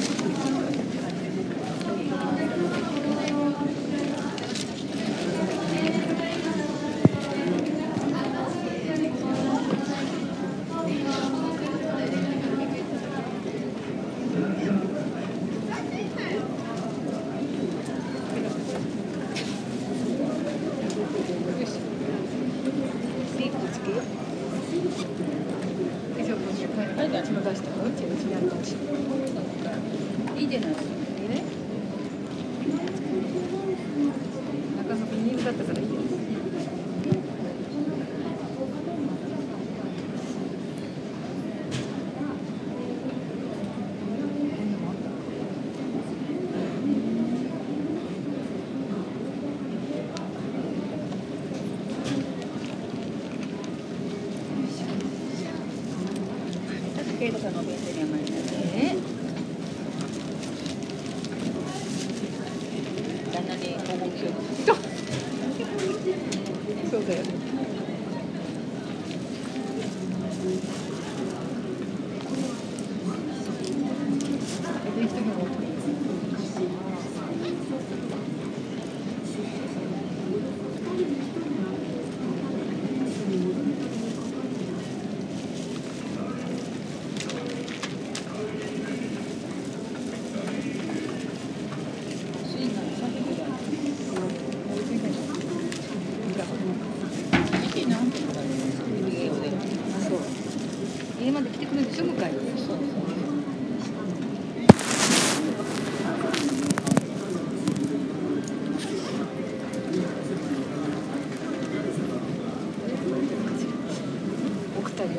いいじゃないですか。ね。なかなか人数だったからいいよ。 ケイトさんのお弁当に甘いね。旦那に報告しよう。そうだよね。家まで来てくれるでしょ、迎えに。そうそう。お二人を取った。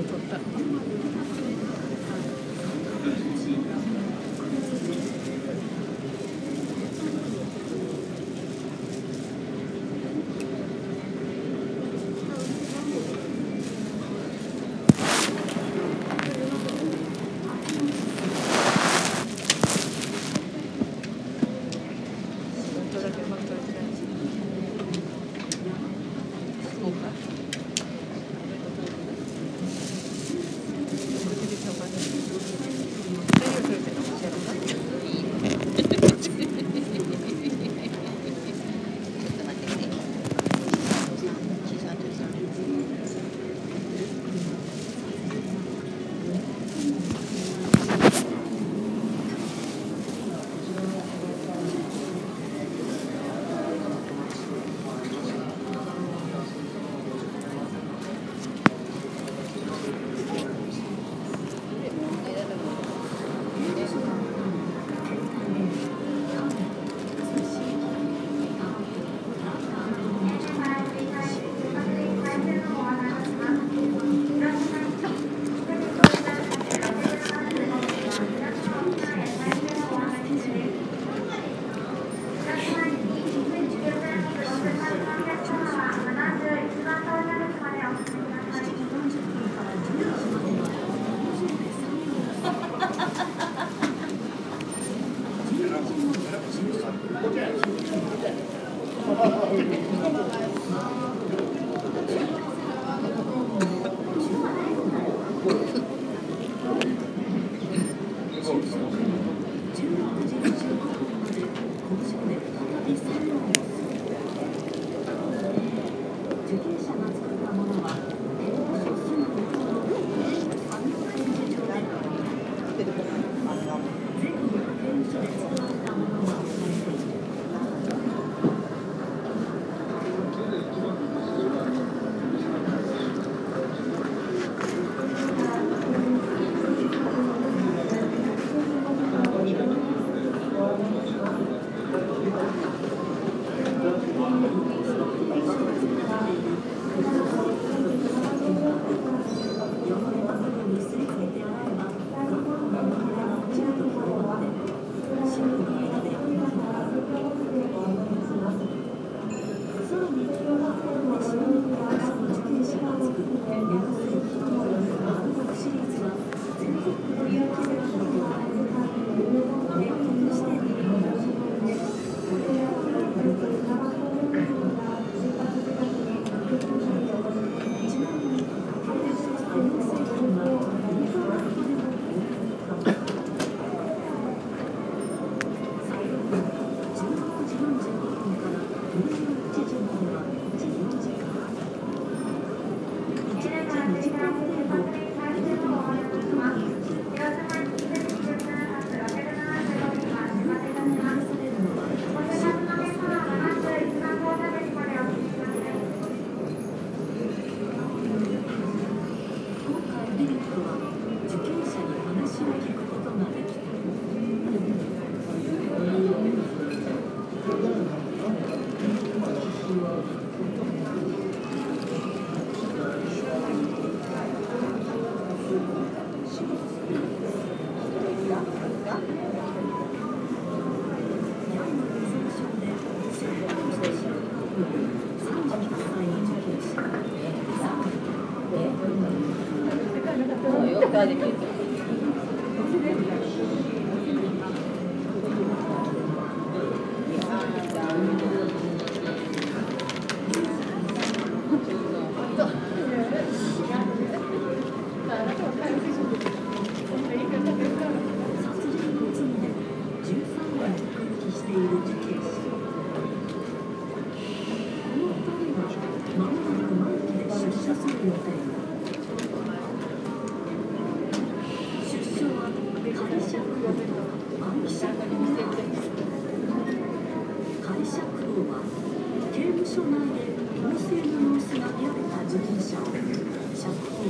ターで聞いて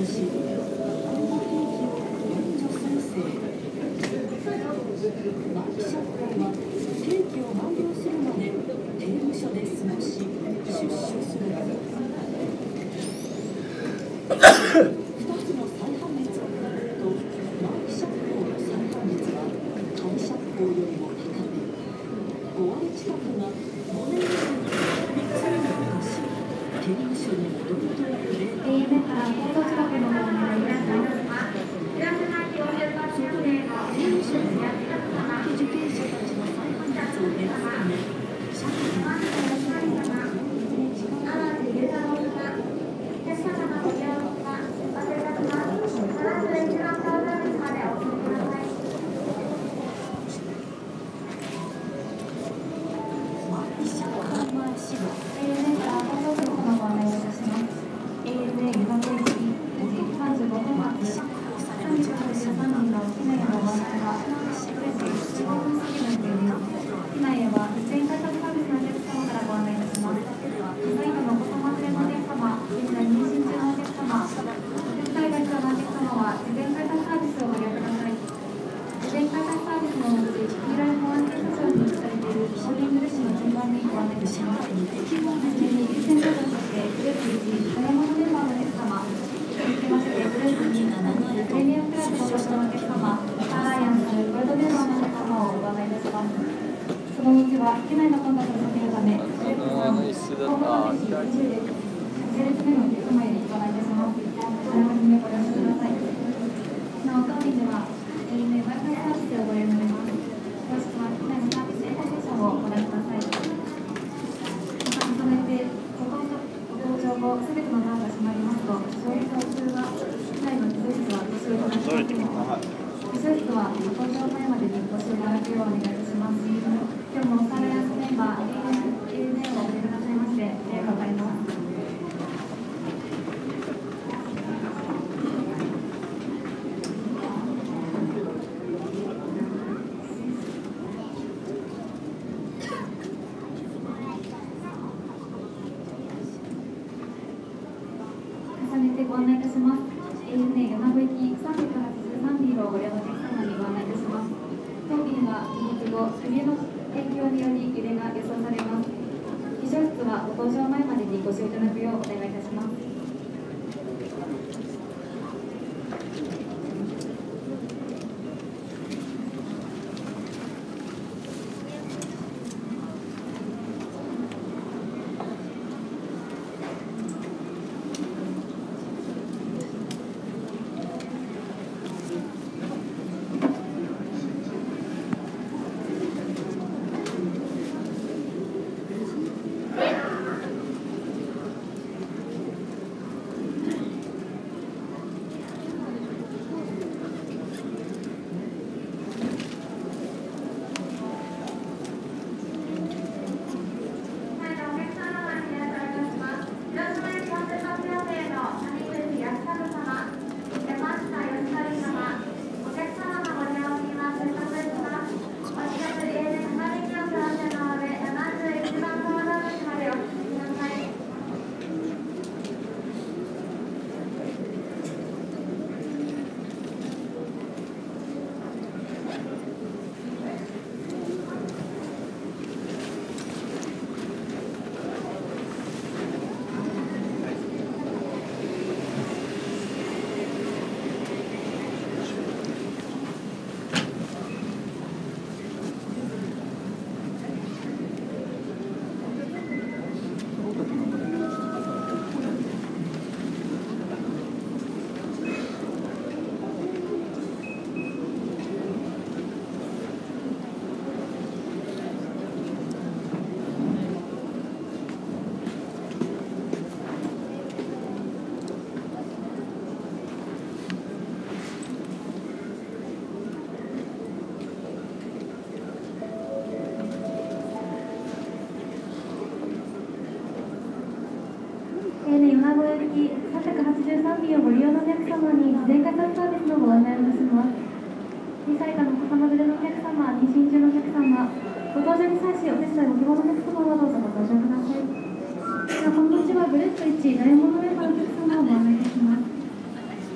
をご利用のお客様に事前改札サービスのご案内をいたします。にさい以下のお子様連れのお客様、妊娠中のお客様、ご搭乗に際しお手伝いご希望のお客様はどうぞご搭乗ください。では、この後はグループいち、ダイヤモンドメンバーのお客様をご案内いたします。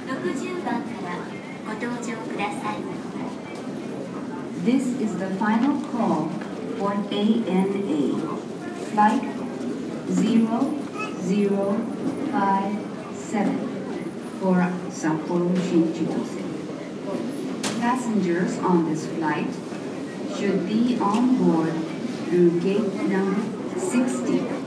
ろくじゅうばんからご搭乗ください。 This is the final call for A N A, flight zero zero five seven for Sapporo Shinchitose. Passengers on this flight should be on board through gate number sixty.